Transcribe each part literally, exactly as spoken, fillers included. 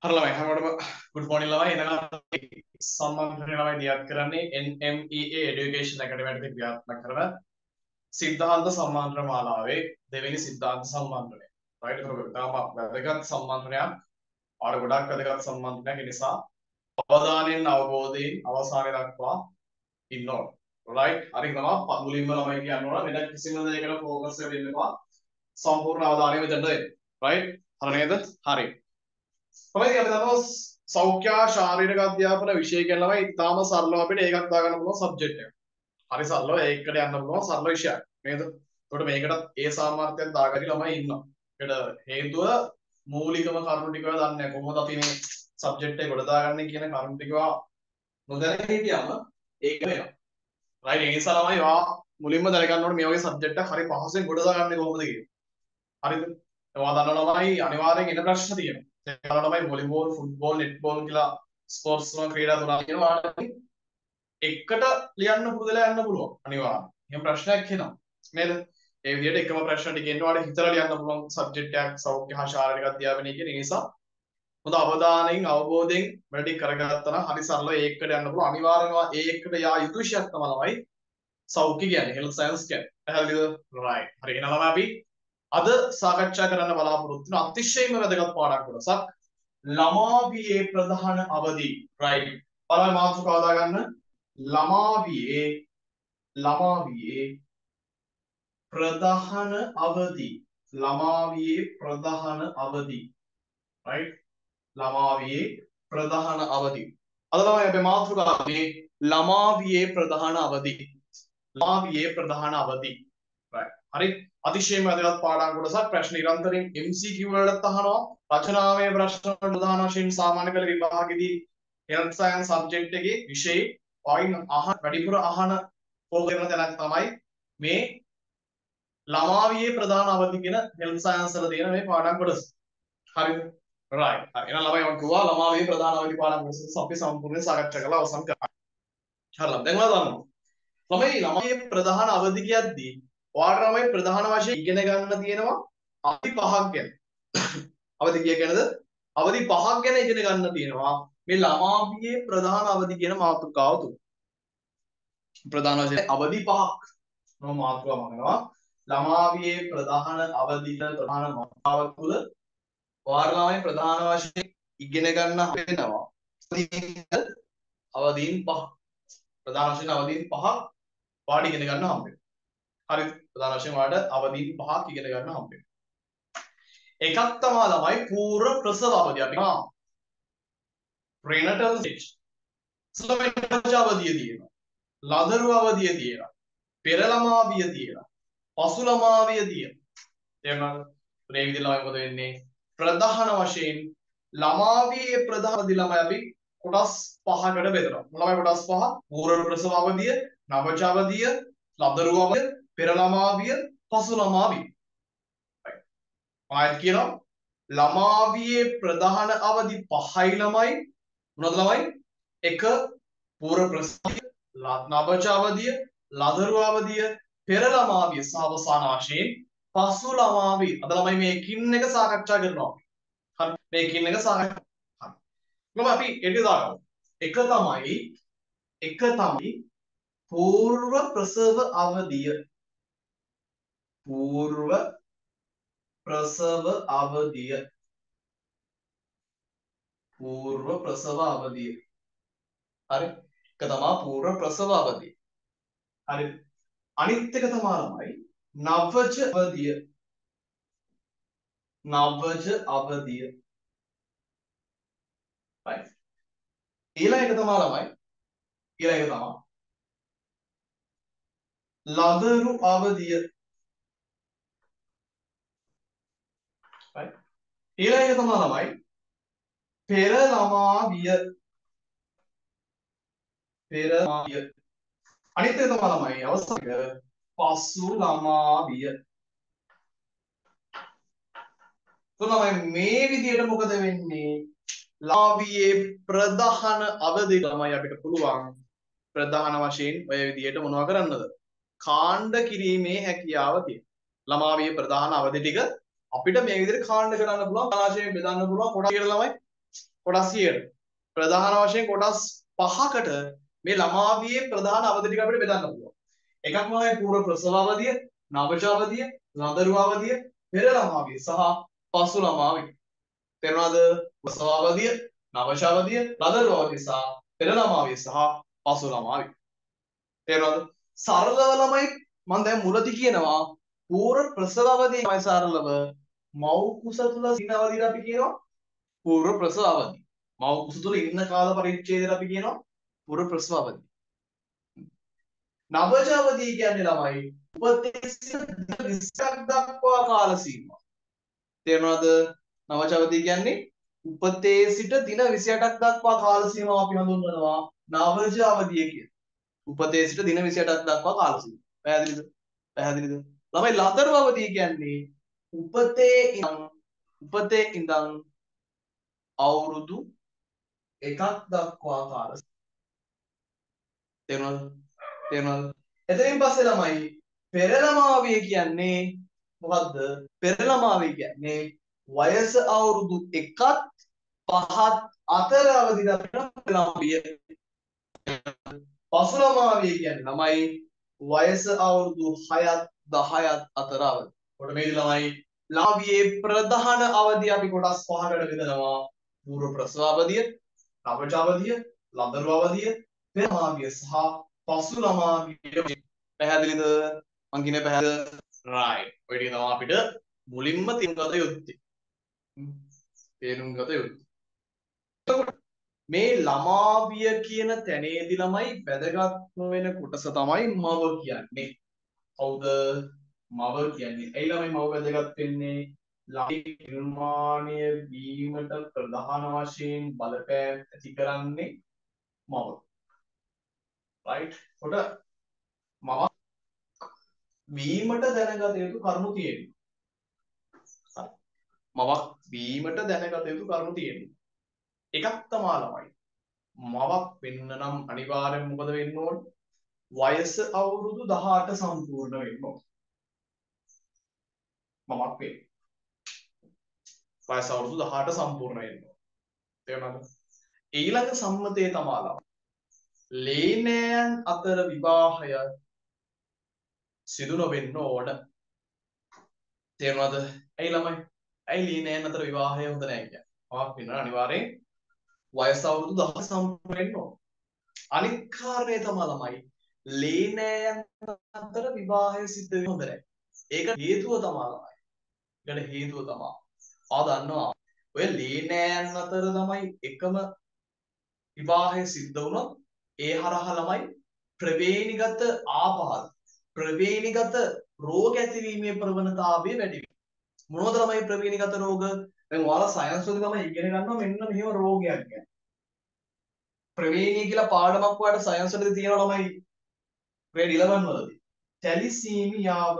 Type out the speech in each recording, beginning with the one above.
හරි ළමයි හැමෝටම good morning ළමයි එනකම් සම්මාන ළමයි දියත් කරන්නේ N M E A Education Academy එකේ ක්‍රියාත්මක කරන සිද්ධාන්ත සම්මානතර මාලාවේ දෙවෙනි සිද්ධාන්ත සම්මානතරය. right ඒක තාම වැදගත් සම්මානතරයක්. ආර ගොඩක් වැදගත් සම්මානතරයක්. ඒ නිසා අවධානයෙන් අවබෝධයෙන් අවසානය දක්වා ඉන්න ඕන. right හරි තමයි මුලින්ම ළමයි කියන්න ඕන වෙන කිසිම දෙයකට ફોකස් වෙන්න එපා. සම්පූර්ණ අවධානය මෙතනට දෙන්න. right හරි නේද? හරි. තමයි අපි දන්නවා සෞඛ්‍ය ශාරීරික අධ්‍යාපන විෂය කියන ළමයි ඉතාම සරලව අපිට ඒකක් දාගන්න පුළුවන් සබ්ජෙක්ට් එක. හරි සරලව ඒකට යන්න පුළුවන් සරල විෂයක්. නේද? එතකොට මේකටත් ඒ සාමර්ථ්‍යයක් දාගන්න ළමයි ඉන්නවා. ඒකට හේතුව මූලිකම කරුණු ටික ඔයා දන්නේ නැහැ. කොහොමද අපි මේ සබ්ජෙක්ට් එක ගොඩ දාගන්නේ කියන කරුණු ටික නොදැන හිටියම ඒක වෙනවා. රයිට් ඒ නිසා ළමයි ඔයා මුලින්ම දැනගන්න ඕනේ මේ වගේ සබ්ජෙක්ට් එකක් හරි පහසුවෙන් ගොඩ දාගන්නේ කොහොමද කියලා. හරිද? ඔයා දන්නවා ළමයි අනිවාර්යෙන් එන ප්‍රශ්න තියෙනවා. ඒකවල තමයි වොලිබෝල්, ෆුට්බෝල්, නෙට්බෝල් කියලා ස්පෝර්ට්ස් වල ක්‍රීඩා තුනක් තියෙනවා. එකට ලියන්න පුරුදුලා යන්න පුළුවන්. අනිවාර්යෙන්. එහෙම ප්‍රශ්නයක් එනවා. නේද? ඒ විදිහට එකම ප්‍රශ්න ටික එන්න ඔයාලට හිතලා ලියන්න පුළුවන් සබ්ජෙක්ට් එකක් සෞඛ්‍ය හා ශාරීරික අධ්‍යාපනය කියන නිසා හොඳ අවධානයෙන් අවබෝධයෙන් වැඩි කරගත්තා නම් හරි සරලව ඒකට යන්න පුළුවන්. අනිවාර්යෙන්ම ඒකට යා යුතු විෂයක් තමයි සෞඛ්‍ය කියන්නේ හෙල්ත් සයන්ස් කියන්නේ. පැහැදිලිද? රයිට්. හරි එහෙනම් අපි අද සාකච්ඡා කරන්න බලාපොරොත්තු වෙන අතිශයින්ම වැදගත් පාඩම් කොටසක් ළමා වියේ ප්‍රධාන අවදි. රයිට්. බලන්න මාතෘකාව දාගන්න. ළමා වියේ ළමා වියේ ප්‍රධාන අවදි. ළමා වියේ ප්‍රධාන අවදි. රයිට්. ළමා වියේ ප්‍රධාන අවදි. අද තමයි අපි මාතෘකාවේ ළමා වියේ ප්‍රධාන අවදි. ළමා වියේ ප්‍රධාන අවදි. රයිට්. හරි. අතිශයම වැදගත් පාඩම් කොටසක්. ප්‍රශ්න නිරන්තරයෙන් M C Q වලට අහනවා. රචනාමය ප්‍රශ්න වලට උදාහරණ වශයෙන් සාමාන්‍ය පෙළ විභාගෙදී health science subject එකේ විෂය වයින් අහන වැඩිපුර අහන පොල් කරන තැනක් තමයි මේ ළමා වියේ ප්‍රධාන අවදි කියන health science වල තියෙන මේ පාඩම් කොටස. හරිද? right. හරි. එහෙනම් ළමයි මම කිව්වා ළමා වියේ ප්‍රධාන අවදි පාඩම් කොටස අපි සම්පූර්ණයෙන් සාකච්ඡා කරලා අවසන් කරා. හරිද? දැන් ඔයාලා දන්නවා. ළමයි ළමා වියේ ප්‍රධාන අවදි කියද්දී ඔයාලට තමයි ප්‍රධාන වශයෙන් ඉගෙන ගන්න තියෙනවා අවදි පහක් ගැන. අවදි කිය ගැනද? අවදි පහක් ගැන ඉගෙන ගන්න තියෙනවා මේ ළමා වියේ ප්‍රධාන අවදි කියන මාතෘකාව තුල. ප්‍රධාන වශයෙන් අවදි පහක් නම මාතෘකාව මගනවා. ළමා වියේ ප්‍රධාන අවදින ප්‍රධාන මාතෘකාව තුල ඔයාලට තමයි ප්‍රධාන වශයෙන් ඉගෙන ගන්න වෙනවා. අවදීන් පහ. ප්‍රධාන වශයෙන් අවදීන් පහක් ඔයාලට ඉගෙන ගන්න හම්බ වෙනවා. හරි ප්‍රධාන වශයෙන් ඔයාලට අවදීන් පහක් ඉගෙන ගන්න හම්බ වෙනවා. එකක් තමයි ළමයි පූර්ව ප්‍රසව අවධිය. අපි හා prenatal stage. සලවෙන අවධිය තියෙනවා. ලදරු අවධිය තියෙනවා. පෙර ළමා විය තියෙනවා. පසු ළමා විය තියෙනවා. තේරුණාද? මේ විදිහට ළමයි මොකද වෙන්නේ? ප්‍රධාන වශයෙන් ළමා වියේ ප්‍රධාන අවධිය ළමයි අපි කොටස් පහකට බෙදනවා. ළමයි කොටස් පහ පූර්ව ප්‍රසව අවධිය, නවජ අවධිය, ලදරු අවධිය, පෙර ළමා විය, පසු ළමා විය. ආයත් කියනවා ළමා වියේ ප්‍රධාන අවදි පහයි ළමයි මොනවද ළමයි? එක පූර්ව ප්‍රසවය, නවජ අවධිය, ලදරු අවධිය, පෙර ළමා විය සහ අවසාන වශයෙන් පසු ළමා විය. අද ළමයි මේ එකින් එක සාකච්ඡා කරනවා. හරි මේ එකින් එක සාකච්ඡා. හරි. මම අපි ඒක දාගමු. එක තමයි එක තමයි පූර්ව ප්‍රසව අවධිය. පූර්ව ප්‍රසව අවධිය. පූර්ව ප්‍රසව අවධිය. හරි. එක තමයි පූර්ව ප්‍රසව අවධිය. හරි. අනිත් එක තමයි ළමයි නවජ අවධිය. නවජ අවධිය. right. ඊළඟ එක තමයි ළමයි ඊළඟ එක තමයි ලදරු අවධිය. right. ඊළඟ එක තමයි ළමයි පෙර ළමා විය. පෙර ළමා විය. අනිත් එක තමයි ළමයි අවසන් එක පසු ළමා විය. තුනමයි මේ විදිහට මොකද වෙන්නේ? ළමා වියේ ප්‍රධාන අවධි ළමයි අපිට පුළුවන් ප්‍රධාන වශයෙන් ඔය විදිහට මොනවා කරන්නද? කාණ්ඩ කිරීමේ හැකියාව තියෙනවා. ළමා වියේ ප්‍රධාන අවධි ටික අපිට මේ විදිහට කාණ්ඩ කරන්න පුළුවන්, ආශයෙන් බෙදන්න පුළුවන්. කොටස් කියලා ළමයි කොටස් කීයද? ප්‍රධාන වශයෙන් කොටස් පහකට මේ ළමාවියේ ප්‍රධාන අවධි ටික අපිට බෙදන්න පුළුවන්. එකක් තමයි පූර්ව ප්‍රසව අවධිය, නවජ අවධිය, ළදරු අවධිය, පෙර ළමාවිය සහ පසු ළමාවිය. තේරුණාද? ප්‍රසව අවධිය, නවජ අවධිය, ළදරු අවධිය සහ පෙර ළමාවිය සහ පසු ළමාවිය. තේරුණාද? සරලව ළමයි මම දැන් මුලදී කියනවා පූර්ව ප්‍රසව අවධිය තමයි සරලව මව් කුස තුල සිටින අවධියට අපි කියනවා පූර්ව ප්‍රසව අවධිය. මව් කුස තුල ඉන්න කාල පරිච්ඡේදයට අපි කියනවා පූර්ව ප්‍රසව අවධිය. නවජ අවධිය කියන්නේ ළමයි උපතේ සිට දින විස්සක් දක්වා කාල සීමාව. තේරුණාද? නවජ අවධිය කියන්නේ උපතේ සිට දින විසිඅටක් දක්වා කාල සීමාව අපි හඳුන්වනවා නවජ අවධිය කියලා. උපතේ සිට දින විසිඅටක් දක්වා කාල සීමාව. පැහැදිලිද? පැහැදිලිද? ළමයි ළදරු අවධිය කියන්නේ උපතේ ඉඳන් උපතේ ඉඳන් අවුරුදු එකක් දක්වා කාල තේරුණාද? තේරුණාද? එතනින් පස්සේ ළමයි පෙර ළමාවිය කියන්නේ මොකද්ද? පෙර ළමාවිය කියන්නේ වයස අවුරුදු එකත් පහත් අතර අවධියට පෙර ළමාවිය. පසු ළමාවිය කියන්නේ ළමයි වයස අවුරුදු හයත් දහයත් අතර අවධිය. කොට මේ ළමයි ළමාවියේ ප්‍රධාන අවධිය අපි කොටස් පහකට බෙදනවා. පූර්ව ප්‍රසව අවධිය, නවජ අවධිය, ළදරු අවධිය, පෙර ළමාවිය සහ පසු ළමාවිය. පැහැදිලිද? මං කියන්නේ පැහැදිලිද? right. ඔය ටික තමයි අපිට මුලින්ම තේරුම් ගත යුත්තේ. තේරුම් ගත යුත්තේ. මේ ළමාවිය කියන තැනේදී ළමයි වැදගත්ම වෙන කොටස තමයි මව කියන්නේ. කවුද මව කියන්නේ? ඇයි ළමයි මව වැදගත් වෙන්නේ? ළමයි නිර්මාණය වීමට ප්‍රධාන වශයෙන් බලපෑම් ඇති කරන්නේ මව. right. කොට මව වීමට දැනගත යුතු කරුණු තියෙනවා. මවක් වීමට දැනගත යුතු කරුණු තියෙනවා. එකක් තමයි ළමයි මවක් වෙන්න නම් අනිවාර්යෙන් මොකද වෙන්න ඕන? වයස අවුරුදු දහඅට සම්පූර්ණ වෙන්න ඕන. මවක් වෙන්න. වයස අවුරුදු දහඅට සම්පූර්ණ වෙන්න ඕන. තේරුණාද? ඊළඟ සම්මතය තමයි ළමයි ලේනෑන් අතර විවාහය සිදු නොවෙන්න ඕන. තේරුණාද? ඇයි ළමයි? ඇයි ලේනෑන් අතර විවාහය හොඳ නැහැ කියන්නේ? මවක් වෙන්න අනිවාර්යෙන් වයස අවුරුදු දහඅට සම්පූර්ණ වෙන්න ඕන. අනිත් කාරණේ තමයි ළමයි ලේනෑයන් අතර විවාහය සිද්ධ වෙන්න හොඳ නැහැ. ඒක හේතුව තමයි ළමයි. ඒකට හේතුව තමයි ආ දන්නවා ඔය ලේනෑයන් අතර තමයි එකම විවාහය සිද්ධ වුණොත් ඒ හරහා ළමයි ප්‍රවේණිගත ආබාධ ප්‍රවේණිගත රෝග ඇතිවීමේ ප්‍රවණතාවය වැඩි වෙනවා. මොනවද ළමයි ප්‍රවේණිගත රෝග? දැන් ඔයාලා සයන්ස් වල තමයි ඉගෙන ගන්නවා මෙන්න මෙහෙම රෝගයක් ගැන. ප්‍රවේණී කියලා පාඩමක් වලට සයන්ස් වලදී තියෙනවා ළමයි grade eleven වලදී. ටැලිසීමියාව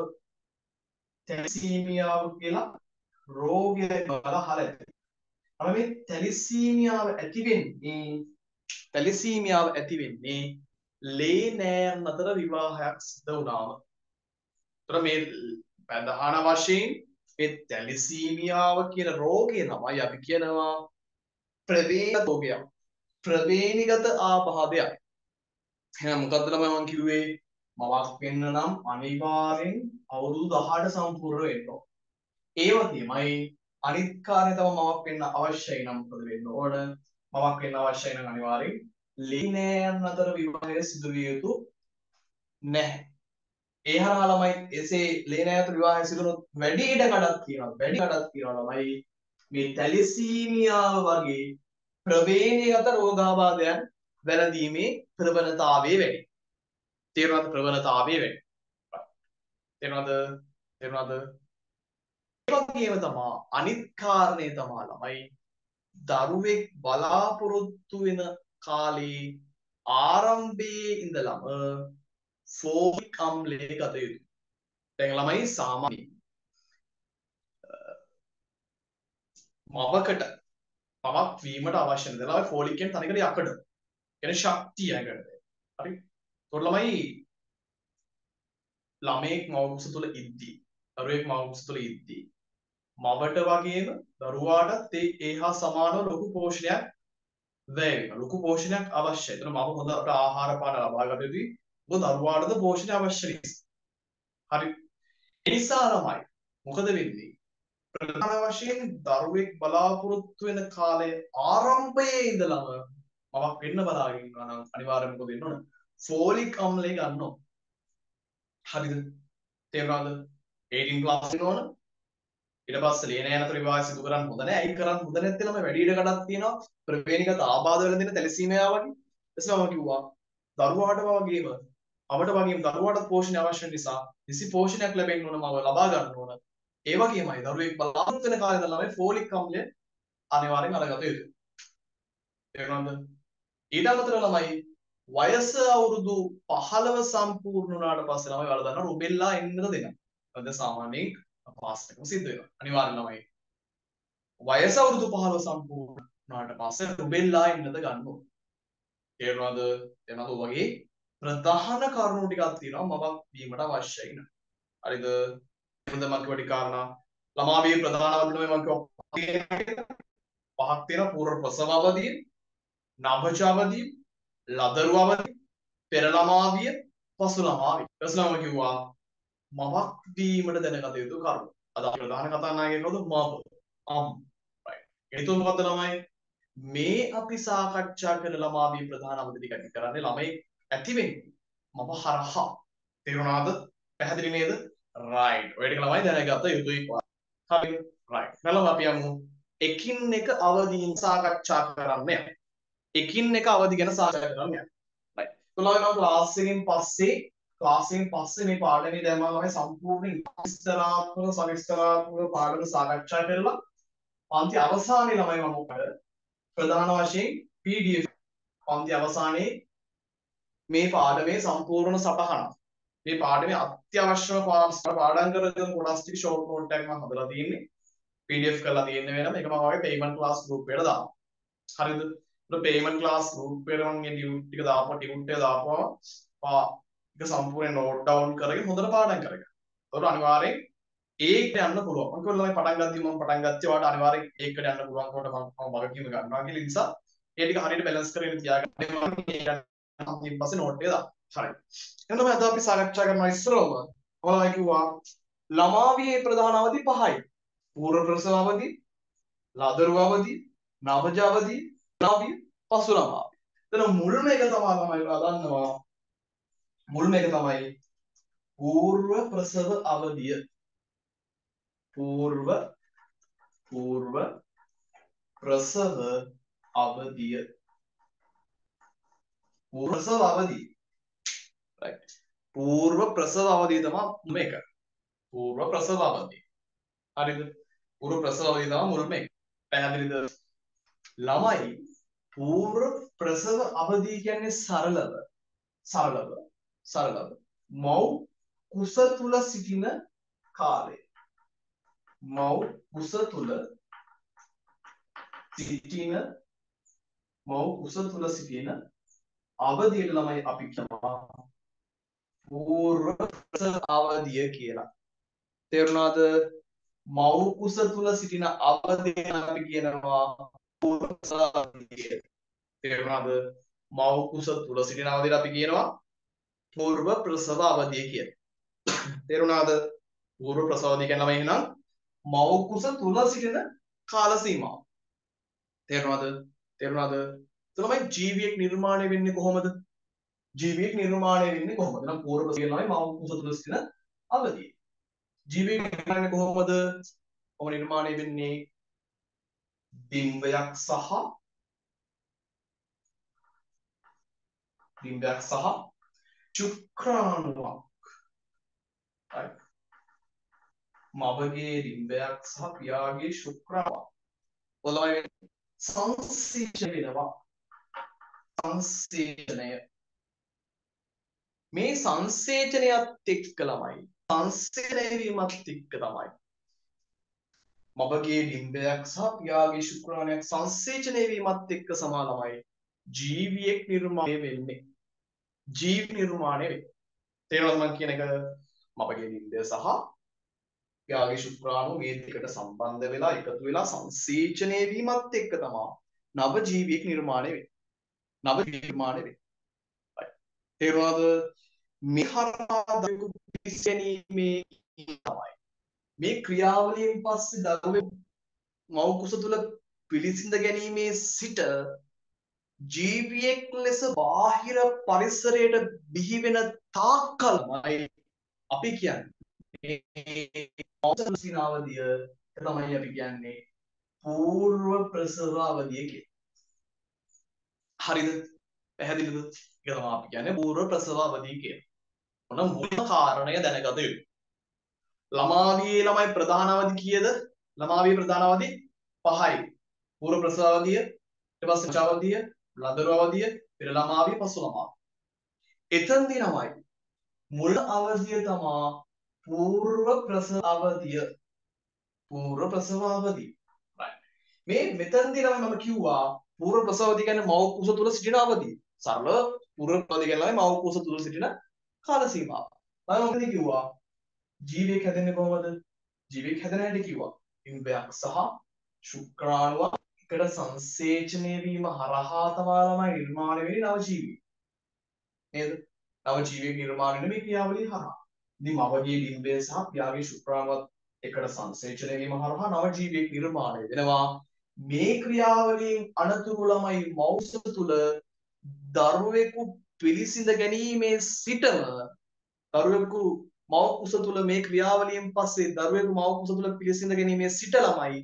ටැලිසීමියාව කියලා රෝගය අහලා ඇති. අර මේ ටැලිසීමියාව ඇති වෙන්නේ ටැලිසීමියාව ඇති වෙන්නේ ලේ නෑයන් අතර විවාහයක් සිද්ධ වුණාම. ඒතර මේ ප්‍රධාන වශයෙන් මේ ටැලිසීමියාව කියන රෝගය තමයි අපි කියනවා ප්‍රවේණ රෝගයක්. ප්‍රවේණිගත ආබාධයක්. එහෙනම් මොකද්ද ළමයි මම කිව්වේ? මවක් වෙන්න නම් අනිවාර්යෙන් අවුරුදු දහඅට සම්පූර්ණ වෙන්න ඕන. ඒ වගේමයි අනිත් කාරණේ තමයි මවක් වෙන්න අවශ්‍යයි නම් මොකද වෙන්න ඕන? මවක් වෙන්න අවශ්‍යයි නම් අනිවාර්යෙන් ලීනෑයන් අතර විවාහය සිදු විය යුතු නැහැ. ඒ හරහා ළමයි එසේ ලීනෑයන් අතර විවාහය සිදු වුණොත් වැඩි ඉඩ කඩක් තියෙනවා. වැඩි කඩක් තියෙනවා ළමයි මේ ටැලිසීමියාව වගේ ප්‍රවේණිගත රෝගාබාධයන් වැළඳීමේ ප්‍රවණතාවය වැඩි. තේරුණාද? ප්‍රවණතාවය වැඩි. තේරුණාද? තේරුණාද? ඒ වගේම තමයි අනිත් කාරණේ තමයි ළමයි දරුවෙක් බලාපොරොත්තු වෙන කාලේ ආරම්භයේ ඉඳලම ෆෝලික් අම්ලය ගත යුතුයි. දැන් ළමයි සාමාන්‍ය මවකට මවක් වීමට අවශ්‍ය නැති ළමයි ෆෝලික් කියන තනිකර යකඩ. කියන්නේ ශක්තිය යකඩ. හරි? ඒතකොට ළමයි ළමෙක් මව කුස තුල ඉද්දී දරුවෙක් මව කුස තුල ඉද්දී මවට වගේම දරුවාටත් ඒ ඒ හා සමානව ලොකු පෝෂණයක් වැය වෙනවා. ලොකු පෝෂණයක් අවශ්‍යයි. එතන මම හොඳට ආහාර පාන ලබා ගත යුතුයි. මොකද දරුවාටද පෝෂණය අවශ්‍ය නිසා. හරි. ඒ නිසා ළමයි මොකද වෙන්නේ? ප්‍රධාන වශයෙන් දරුවෙක් බලාපොරොත්තු වෙන කාලය ආරම්භයේ ඉඳලම මමක් වෙන්න බලාගෙන ඉන්නවා නම් අනිවාර්යයෙන්ම මොකද වෙන්න ඕන? ෆෝලික් අම්ලය ගන්න ඕන. හරිද? තේරුණාද? eighteen plus වෙන්න ඕන. ඊට පස්සේ ලේන යනතර විවාහ සිදු කරන්න හොඳ නැහැ. අයි කරන්න හොඳ නැත්නම් ළමයි වැඩි ඉඩ කඩක් තියෙනවා. ප්‍රවේණිගත ආබාධ වල දෙන තැලසීමියා වගේ. එසම මම කිව්වා දරුවාට වගේම අපට වගේම දරුවාට පෝෂණය අවශ්‍ය නිසා නිසි පෝෂණයක් ලැබෙන්න ඕන මම ලබා ගන්න ඕන. ඒ වගේමයි දරුවෙක් බලාපොරොත්තු වෙන කාලේ ඉඳලා ළමයි ෆෝලික් අම්ලය අනිවාර්යෙන් අරගත යුතුයි. තේරුණාද? ඊට අමතරව ළමයි වයස අවුරුදු පහළව සම්පූර්ණ වුණාට පස්සේ ළමයි වල දන්නවා රුබෙල්ලා එන්නද දෙනවා. අද සාමාන්‍යයෙන් පාස්ට් එකම සිද්ධ වෙනවා. අනිවාර්යෙන් ළමයි වයස අවුරුදු පහළව සම්පූර්ණ වුණාට පස්සේ රුබෙල්ලා එන්නද ගන්නවා. තේරුණාද? එනද වගේ ප්‍රධාන කරුණු ටිකක් තියෙනවා මවක් වීමට අවශ්‍යයි න ะ. හරිද? හොඳ මම කිව්ව කාරණා ළමාවියේ ප්‍රධාන අවධිය මම කිව්වා පහක් තියෙනවා පූර්ව ප්‍රසව අවධිය, නවජ අවධිය, ලදරු අවධිය, පෙර ළමාවිය, පසු ළමාවිය. ඊළඟට මම කිව්වා මවක් වීමට දැනගත යුතු කරුණු. අද අපි ප්‍රධාන කතානායකයෙක් කවුද? මව. අම්. right. ඒතු මොකද්ද ළමයි? මේ අපි සාකච්ඡා කරන ළමාවියේ ප්‍රධාන අවධිය ටික ඇති කරන්නේ ළමයි ඇති වෙන්නේ මම හරහා. තේරුණාද? පැහැදිලි නේද? right. ඔය ටික ළමයි දැනගත යුතුයි. හරි. right. ඊළඟ අපි යමු එකින් එක අවධීන් සාකච්ඡා කරන්න. එකින් එක අවධි ගැන සාකච්ඡා කරන්න. right. ළමයි මම ක්ලාස් එකෙන් පස්සේ ක්ලාස් එකෙන් පස්සේ මේ පාඩමේ දැම්මම තමයි සම්පූර්ණ විස්තරාත්මක සවිස්තරාත්මක පාඩම සාකච්ඡා කරලා පන්ති අවසානයේ ළමයි මම ඔකට ප්‍රධාන වශයෙන් P D F පන්ති අවසානයේ මේ පාඩමේ සම්පූර්ණ සටහන මේ පාඩමේ අත්‍යවශ්‍යම පාඩම් කරගෙන කොටස් ටික ෂෝට් නෝට් එකක් මම හදලා තියෙන්නේ P D F කරලා තියෙන්නේ වෙනම ඒක මම වගේ පේමන්ට් ක්ලාස් ගෲප් එකට දානවා. හරිද? ඒක පේමන්ට් ක්ලාස් ගෲප් එකට මම මේ ටියුට් ටික දාපුවා ටියුට් එක දාපුවා පා ඒක සම්පූර්ණ නෝට් ඩවුන් කරගෙන හොඳට පාඩම් කරගන්න. ඒකට අනිවාර්යෙන් ඒකට යන්න පුළුවන්. මම කිව්වා ළමයි පටන් ගද්දි මම පටන් ගත්තේ ඔයාලට අනිවාර්යෙන් ඒකට යන්න පුළුවන් කොට මම මම වගකීම ගන්නවා කියලා නිසා ඒ ටික හරියට බැලන්ස් කරගෙන තියාගන්න මම ඊට පස්සේ නෝට් එක දාන්න. හරි. එහෙනම් තමයි අද අපි සාකච්ඡා කරන ඉස්සරවම ඔයාලා කිව්වා ළමාවියේ ප්‍රධාන අවධි පහයි. පූර්ව ප්‍රසව අවධි, ලදරු අවධි, නවජ අවධි, ළමාවිය, පසු ළමාවිය. එතන මුල්ම එක තමයි ළමයි ඔයාලා දන්නවා මුල්ම එක තමයි పూర్ව ප්‍රසව අවධිය. పూర్ව పూర్ව ප්‍රසව අවධිය. పూర్ව ප්‍රසව අවධිය. right. పూర్ව ප්‍රසව අවධිය තමයි මේක. పూర్ව ප්‍රසව අවධිය. හරිද? పూర్ව ප්‍රසව අවධිය තමයි මුල්ම එක. පැහැදිලිද? ළමයි పూర్ව ප්‍රසව අවධිය කියන්නේ සරලව සරලව සරලව මව් කුස තුල සිටින කාලය. මව් කුස තුල සිටින මව් කුස තුල සිටින අවධියට ළමයි අපි කියනවා పూర్ව ප්‍රසව අවධිය කියලා. තේරුණාද? මව් කුස තුල සිටින අවධිය අපි කියනවා పూర్ව ප්‍රසව අවධිය. තේරුණාද? මව් කුස තුල සිටින අවධියට අපි කියනවා పూర్ව ප්‍රසව අවධිය කියලා. තේරුණාද? పూర్ව ප්‍රසව අවධිය කියන්නේ ළමයි එහෙනම් මව් කුස තුල සිටින කාල සීමාව. තේරුණාද? තේරුණාද? එතකොට ජීවියෙක් නිර්මාණය වෙන්නේ කොහොමද? ජීවියෙක් නිර්මාණය වෙන්නේ කොහොමද? නම් పూర్ව ප්‍රසව කියනවා මව් කුස තුල සිටින අවධිය. ජීවියෙක් නිර්මාණය කොහොමද? කොහොම නිර්මාණය වෙන්නේ? ඩිම්බයක් සහ ඩිම්බයක් සහ ශුක්‍රාණුවක්. right. මවගේ ඩිම්බයක් සහ පියාගේ ශුක්‍රාණුවක්. ඔලයි සංසේචනය වෙනවා. සංසේචනය. මේ සංසේචනයත් එක්ක ළමයි සංසේචනය වීමත් එක්ක තමයි මවගේ ඩිම්බයක් සහ පියාගේ ශුක්‍රාණුවක් සංසේචනය වීමත් එක්ක සමා ළමයි ජීවියෙක් නිර්මාණය වෙන්නේ. ජීව නිර්මාණය වෙන්නේ. තේරෙනවද මම කියන එක? මවගේ ඩිම්බය සහ යාගේ ශුක්‍රාණු මේ දෙකට සම්බන්ධ වෙලා එකතු වෙලා සංසේචනය වීමත් එක්ක තමයි නව ජීවියෙක් නිර්මාණය වෙන්නේ. නව නිර්මාණය වෙන්නේ. තේරුණාද? මේ හරහා දරුවෙකු පිළිසැනීමේ තමයි මේ ක්‍රියාවලියෙන් පස්සේ දරුවෙකු මව් කුස තුල පිළිසිඳ ගැනීමේ සිට ජීවියෙක් ලෙස බාහිර පරිසරයට බිහි වෙන තාක්කල්මයි අපි කියන්නේ අවසන් අවධිය තමයි අපි කියන්නේ పూర్ව ප්‍රසව අවධිය කියලා. හරිද? පැහැදිලිද? ඒක තමයි අපි කියන්නේ పూర్ව ප්‍රසව අවධිය කියලා. මොන මුල් කාරණය දැනගත යුතුයි. ළමාවියේ ළමයි ප්‍රධාන අවධි කීයද? ළමාවියේ ප්‍රධාන අවධි පහයි. పూర్ව ප්‍රසව අවධිය, ඊට පස්සේ ච අවධිය, ලදරු අවධිය, පෙර ළමාවිය, පසු ළමාවිය. එතනදී ළමයි මුල් අවධිය තමයි పూర్ව ප්‍රසව අවධිය. పూర్ව ප්‍රසව අවධිය. මේ මෙතනදී ළමයි මම කිව්වා పూర్ව ප්‍රසව අවධිය කියන්නේ මව් කුස තුල සිටින අවධිය. සරල పూర్ව ප්‍රසව අවධිය කියන්නේ මව් කුස තුල සිටින කාල සීමාව. මම මොකද කිව්වා? ජීවියෙක් හැදෙන්නේ කොහොමද? ජීවියෙක් හැදෙන හැටි කිව්වා. ඉම්බයක් සහ ශුක්‍රාණුවක් එකට සංසේචනය වීම හරහා තමයි ළමයි නිර්මාණය වෙන්නේ නව ජීවියෙක්. නේද? නව ජීවියෙක් නිර්මාණය වෙන මේ ක්‍රියාවලිය හරහා. ඉතින් මවගේ ඩිම්බය සහ පියාගේ ශුක්‍රාණුවත් එකට සංසේචනය වීම හරහා නව ජීවියෙක් නිර්මාණය වෙනවා. මේ ක්‍රියාවලියෙන් අනතුරු ළමයි මවුස තුල දරුවෙකු පිළිසිඳ ගැනීමේ සිටම දරුවෙකු මව් කුස තුල මේ ක්‍රියාවලියෙන් පස්සේ දරුවෙකු මව් කුස තුල පිළිසිඳ ගැනීමේ සිට ළමයි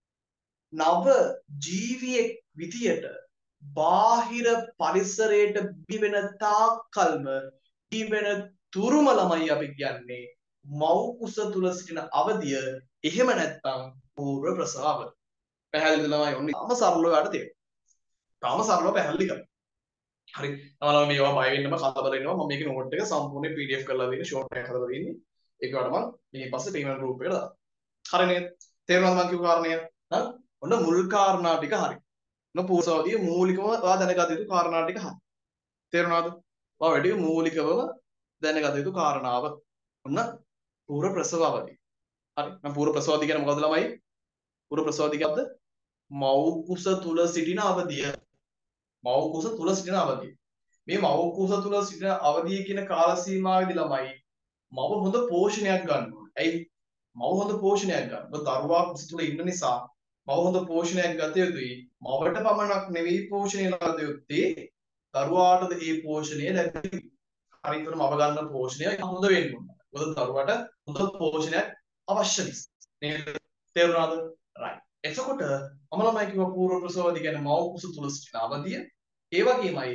නව ජීවියෙක් විදියට බාහිර පරිසරයට බිවෙන තාක්කල්ම බිවෙන තුරුම ළමයි අපි කියන්නේ මව් කුස තුල සිටින අවධිය. එහෙම නැත්නම් పూర్ව ප්‍රසව අවධිය. පැහැදිලිද ළමයි? ඔන්න තාම සරලව යට තේරෙනවා. තාම සරලව පැහැදිලි කරනවා. හරි. තමලා මේවා බය වෙන්නම කලබල වෙනවා. මම මේකේ නෝට් එක සම්පූර්ණ P D F කරලා දෙන්නේ, ෂෝට් එකක් හදලා දෙන්නේ. ඒක වලට මම මේ පස්සේ පේමන්ට් ගෲප් එකට දානවා. හරි නේද? තේරුණාද මම කියපු කාරණය? හරි. ඔන්න මුල් කාරණා ටික හරි. ඔන්න පූර්වසවදී මූලිකව ඔයා දැනගත යුතු කාරණා ටික හරි. තේරුණාද? ඔයා වැඩි මූලිකවම දැනගත යුතු කාරණාව. ඔන්න පූර්ව ප්‍රසව අවධිය. හරි. මම පූර්ව ප්‍රසව අවධිය කියන්නේ මොකද්ද ළමයි? පූර්ව ප්‍රසව අවධිය කියන්නේ මව් කුස තුල සිටින අවධිය. මව් කුස තුල සිටින අවධිය. මේ මව් කුස තුල සිටින අවධිය කියන කාල සීමාවේදී ළමයි මව හොඳ පෝෂණයක් ගන්න ඕනේ. ඇයි? මව හොඳ පෝෂණයක් ගන්න. මොකද දරුවා කුස තුල ඉන්න නිසා මව හොඳ පෝෂණයක් ගත යුතුයි. මවට පමණක් නෙවෙයි පෝෂණය ලබා යුත්තේ දරුවාටද ඒ පෝෂණය ලැබෙන්නේ. හරියටම මව ගන්න පෝෂණය හොඳ වෙන්න ඕනේ. මොකද දරුවාට හොඳ පෝෂණයක් අවශ්‍ය නිසා. නේද? තේරුණාද? right. එතකොට මම ළමයි කිව්ව පූර්ව ප්‍රසව අවධිය කියන්නේ මව කුස තුල සිටින අවධිය. ඒ වගේමයි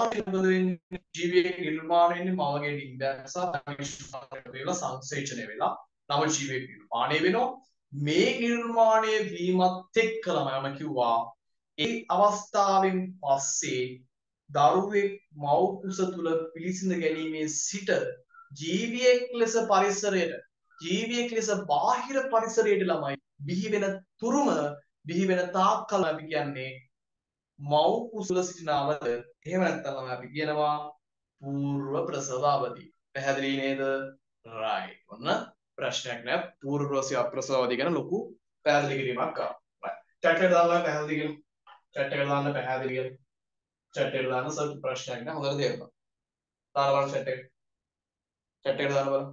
ජීවියෙක් නිර්මාණය වෙන්නේ මවගේ ඩිම්බයක් සහ පරිශුද්ධ වේලා සංසේචනය වෙලා නව ජීවියෙක් නිර්මාණය වෙනවා. මේ නිර්මාණය වීමත් එක්කම මම කිව්වා ඒ අවස්ථාවෙන් පස්සේ දරුවෙක් මව් කුස තුල පිළිසිඳ ගැනීමේ සිට ජීවියෙක් ලෙස පරිසරයට ජීවියෙක් ලෙස බාහිර පරිසරයට ළමයි බිහි වෙන තුරුම බිහි වෙන තාක්කල් අපි කියන්නේ මව් කුසල සිටින අවධිය. එහෙම නැත්නම් අපි කියනවා పూర్ව ප්‍රසව අවධිය. පැහැදිලි නේද? right. ඔන්න ප්‍රශ්නයක් නෑ. పూర్ව ප්‍රසව ප්‍රසව අවධිය ගැන ලොකු පැහැදිලි කිරීමක් කරා. right. chat එකට දාන්න පැහැදිලි කියලා. chat එකට දාන්න පැහැදිලි කියලා. chat එකට දාන්න සර් ප්‍රශ්නයක් නෑ. හොඳට තේරෙනවා. දාන්න බලන්න chat එකට. chat එකට දාන්න බලන්න.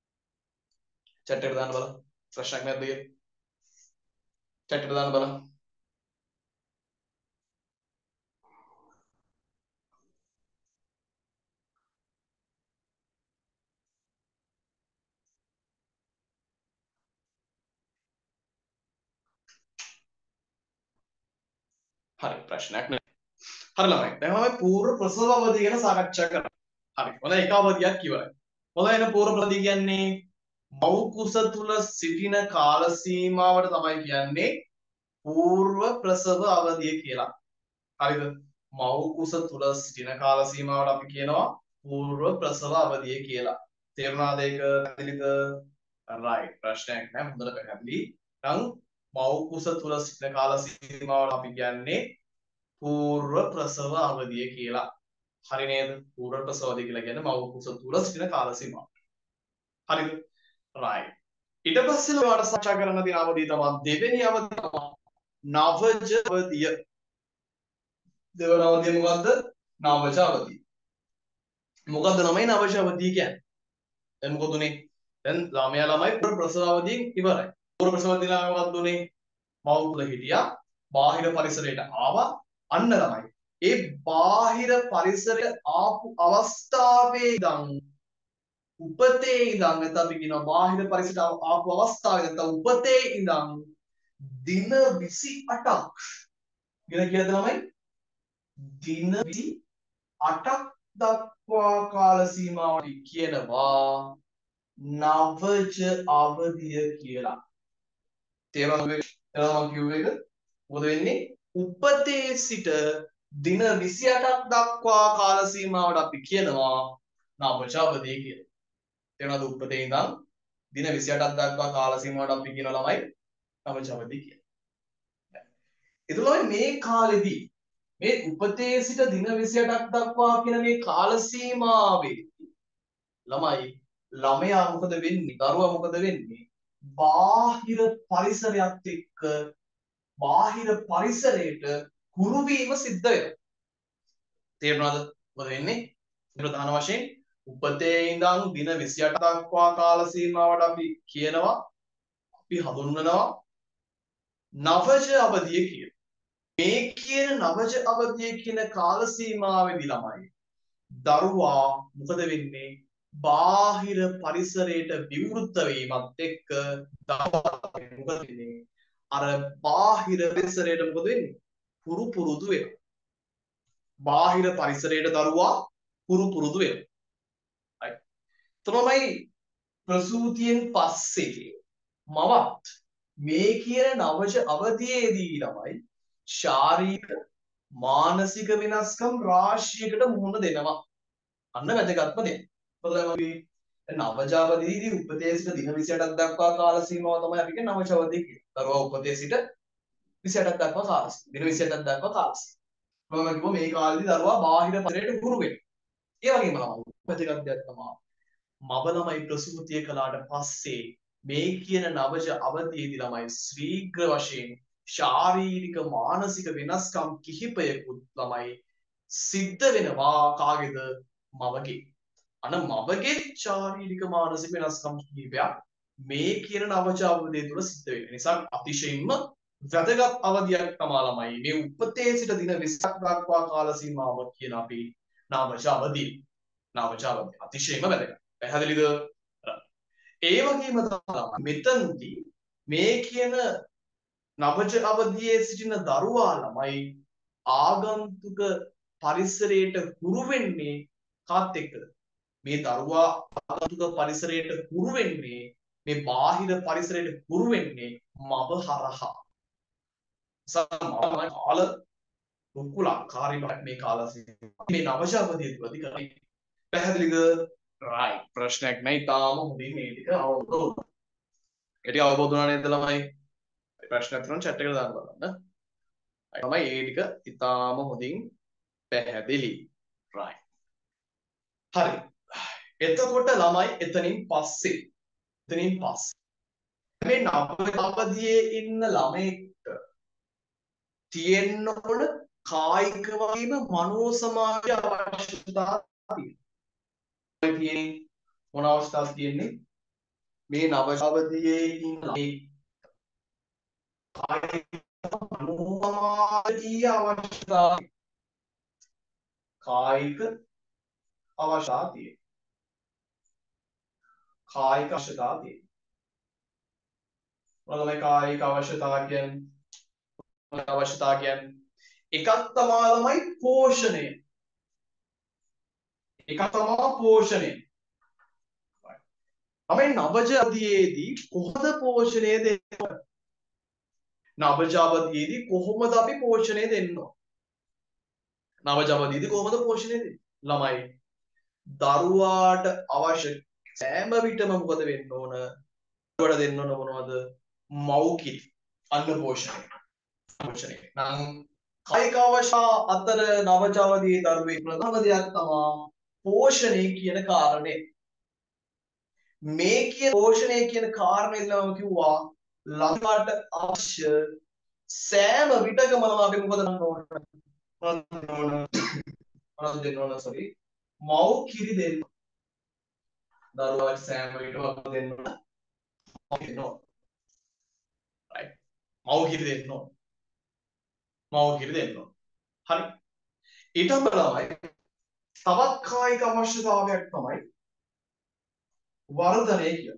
chat එකට දාන්න බලන්න. ප්‍රශ්නයක් නැද්ද කියලා. chat එකට දාන්න බලන්න. හරි ප්‍රශ්නයක් නෑ. හරි ළමයි. දැන් මම పూర్ව ප්‍රසව අවධිය ගැන සාකච්ඡා කරා. හරි. හොඳයි එක අවධියක් ඉවරයි. හොඳයි එන పూర్ව ප්‍රසව අවධිය කියන්නේ මව් කුස තුල සිටින කාල සීමාවට තමයි කියන්නේ పూర్ව ප්‍රසව අවධිය කියලා. හරිද? මව් කුස තුල සිටින කාල සීමාවට අපි කියනවා పూర్ව ප්‍රසව අවධිය කියලා. තේරුණාද ඒක? පැහැදිලිද? right. ප්‍රශ්නයක් නෑ. හොඳට පැහැදිලි. නම් මව් කුස තුල සිටින කාල සීමාවට අපි කියන්නේ పూర్ව ප්‍රසව අවධිය කියලා. හරි නේද? పూర్ව ප්‍රසව අවධිය කියලා කියන්නේ මව් කුස තුල සිටින කාල සීමාව. හරිද? right. ඊට පස්සේ ඔයාලට සාකච්ඡා කරන්න තියෙන අවධිය තමයි දෙවෙනි අවධිය තමයි නවජ අවධිය. දෙවෙනි අවධිය මොකද්ද? නවජ අවධිය. මොකද්ද ළමයි නවජ අවධිය කියන්නේ? දැන් මොකද උනේ? දැන් ළමයා ළමයි පූර්ව ප්‍රසව අවධියෙන් ඉවරයි. පූර්ව ප්‍රසව අවධිය ළමයි මොකද්ද උනේ? මව් කුල හිටියා. බාහිර පරිසරයට ආවා. අන්න ළමයි. ඒ බාහිර පරිසරයට ආපු අවස්ථාවේ ඉඳන් උපතේ ඉඳන් නැත්නම් අපි කියනවා බාහිර පරිසරයට ආපු අවස්ථාවේ නැත්නම් උපතේ ඉඳන් දින විසි අටක් කියලා කියලාද ළමයි? දින විසි අටක් දක්වා කාල සීමාවට කියනවා නවජ අවධිය කියලා. තේරුණාද? එනවා මම කිව්ව එක මොකද වෙන්නේ? උපතේ සිට දින විසි අටක් දක්වා කාල සීමාවට අපි කියනවා නවජ අවධිය කියලා. තේරුණාද? උපතේ ඉඳන් දින විසි අටක් දක්වා කාල සීමාවට අපි කියනවා ළමයි නවජ අවධිය කියලා. එතකොට මේ කාලෙදී මේ උපතේ සිට දින විසි අටක් දක්වා කියන මේ කාල සීමාවේ ළමයි ළමයා මොකද වෙන්නේ? දරුවා මොකද වෙන්නේ? බාහිර පරිසරයත් එක්ක බාහිර පරිසරයට හුරු වීම සිද්ධ වෙනවා. තේරුණාද? මොකද වෙන්නේ? ප්‍රධාන වශයෙන් උපතේ ඉඳන් දින විසි අට දක්වා කාල සීමාවට අපි කියනවා අපි හඳුන්වනවා නවජ අවධිය කියලා. මේ කියන නවජ අවධිය කියන කාල සීමාවේදී ළමයි දරුවා මොකද වෙන්නේ? බාහිර පරිසරයට විවෘත වීමත් එක්ක දරුවා මොකද වෙන්නේ? අර බාහිර පරිසරයට මොකද වෙන්නේ? පුරු පුරුදු වෙනවා. බාහිර පරිසරයට දරුවා පුරු පුරුදු වෙනවා. right. තමයි ප්‍රසූතියෙන් පස්සේ මවත් මේ කියන නවජ අවධියේදී ළමයි ශාරීරික මානසික වෙනස්කම් රාශියකට මුහුණ දෙනවා. අන්න වැදගත්ම දේ. මොකද අපි නවජ අවධියේදී උපතේ සිට දින විසි අටක් දක්වා කාල සීමාව තමයි අපි කියන්නේ නවජ අවධිය කියන්නේ. දරුවා උපතේ සිට විසි අටක් දක්වා කාල සීමාව. දින විසි අටක් දක්වා කාල සීමාව. මම කිව්වා මේ කාලෙදී දරුවා බාහිර පරිසරයට හුරු වෙනවා. ඒ වගේම ළමයි වැදගත් දෙයක් තමයි මව ළමයි ප්‍රසූතිය කළාට පස්සේ මේ කියන නවජ අවධියේදී ළමයි ශීඝ්‍ර වශයෙන් ශාරීරික මානසික වෙනස්කම් කිහිපයකුත් ළමයි සිද්ධ වෙනවා කාගේද? මවගේ. අන මවගේ ශාරීරික මානසික වෙනස්කම් කිහිපයක් මේ කියන නවජ අවධිය තුළ සිද්ධ වෙන නිසා අතිශයින්ම වැදගත් අවධියක් තමයි ළමයි මේ උපතේ සිට දින විස්සක් දක්වා කාල සීමාව කියන අපි නවජ අවධිය. නවජ අවධිය අතිශයින්ම වැදගත්. පැහැදිලිද? ඒ වගේම තමයි මෙතනදී මේ කියන නවජ අවධියේ සිටින දරුවා ළමයි ආගන්තුක පරිසරයට හුරු වෙන්නේ කාත් එක්කද? මේ දරුවා ආගන්තුක පරිසරයට හුරු වෙන්නේ මේ බාහිර පරිසරයට හුරු වෙන්නේ මව හරහා. සමහරවල් කාල රුකුලකාරී මේ කාලසීමාව මේ නවජ අවධිය තුලදී කරන්නේ. පැහැදිලිද? right. ප්‍රශ්නයක් නැහැ. තාම හොඳින් මේ ටික අවබෝධ වුණා. ඒ ටික අවබෝධ වුණා නේද ළමයි? ප්‍රශ්නයක් තියෙනවා chat එකට දාන්න බලන්න. තමයි ඒ ටික ඉතාම හොඳින් පැහැදිලි. right. හරි. එතකොට ළමයි එතනින් පස්සේ එතනින් පස්සේ මේ නවජ අවධියේ ඉන්න ළමයෙක්ට තියෙන්න ඕන කායික වගේම මනෝ සමාජ අවශ්‍යතා තියෙනවා. තියෙන්නේ මොන අවස්ථාවක් තියෙන්නේ? මේ නවජ අවධියේ ඉන්න ළමයෙක් කායික මනෝ සමාජීය අවශ්‍යතා කායික අවශ්‍යතා තියෙනවා. කායික අවශ්‍යතා තියෙනවා. මොනවද කායික අවශ්‍යතා කියන්නේ? අවශ්‍යතා කියන්නේ එකක් තමයි ළමයි පෝෂණය. එකක් තමයි පෝෂණය. අපි නවජ අවධියේදී කොහොමද පෝෂණය දෙන්නේ? නවජ අවධියේදී කොහොමද අපි පෝෂණය දෙන්නේ? නවජ අවධියේදී කොහොමද පෝෂණය දෙන්නේ? ළමයි දරුවාට අවශ්‍ය සෑම විටම මොකද වෙන්න ඕන? දරුවාට දෙන්න ඕන මොනවද? මව්කිරි. අන්න පෝෂණය. පෝෂණය. නම් කායික අවශ්‍යතා අතර නවජ අවධියේ දරුවෙක් ප්‍රධාන දෙයක් තමයි පෝෂණය කියන කාරණේ. මේ කියන පෝෂණය කියන කාරණේ ඉඳලාම කිව්වා ළමයාට අවශ්‍ය සෑම විටකම අපි මොකද කරන්න ඕන? මොනවද දෙන්න ඕන? sorry. මව් කිරි දෙන්න. දරුවාට සෑම විටකම දෙන්න ඕන. දෙන්න ඕන. right. මව් කිරි දෙන්න ඕන. මව් කිරි දෙන්න ඕන. හරි. ඊටම තමයි තවත් කායික අවශ්‍යතාවයක් තමයි වර්ධනය කියන්නේ.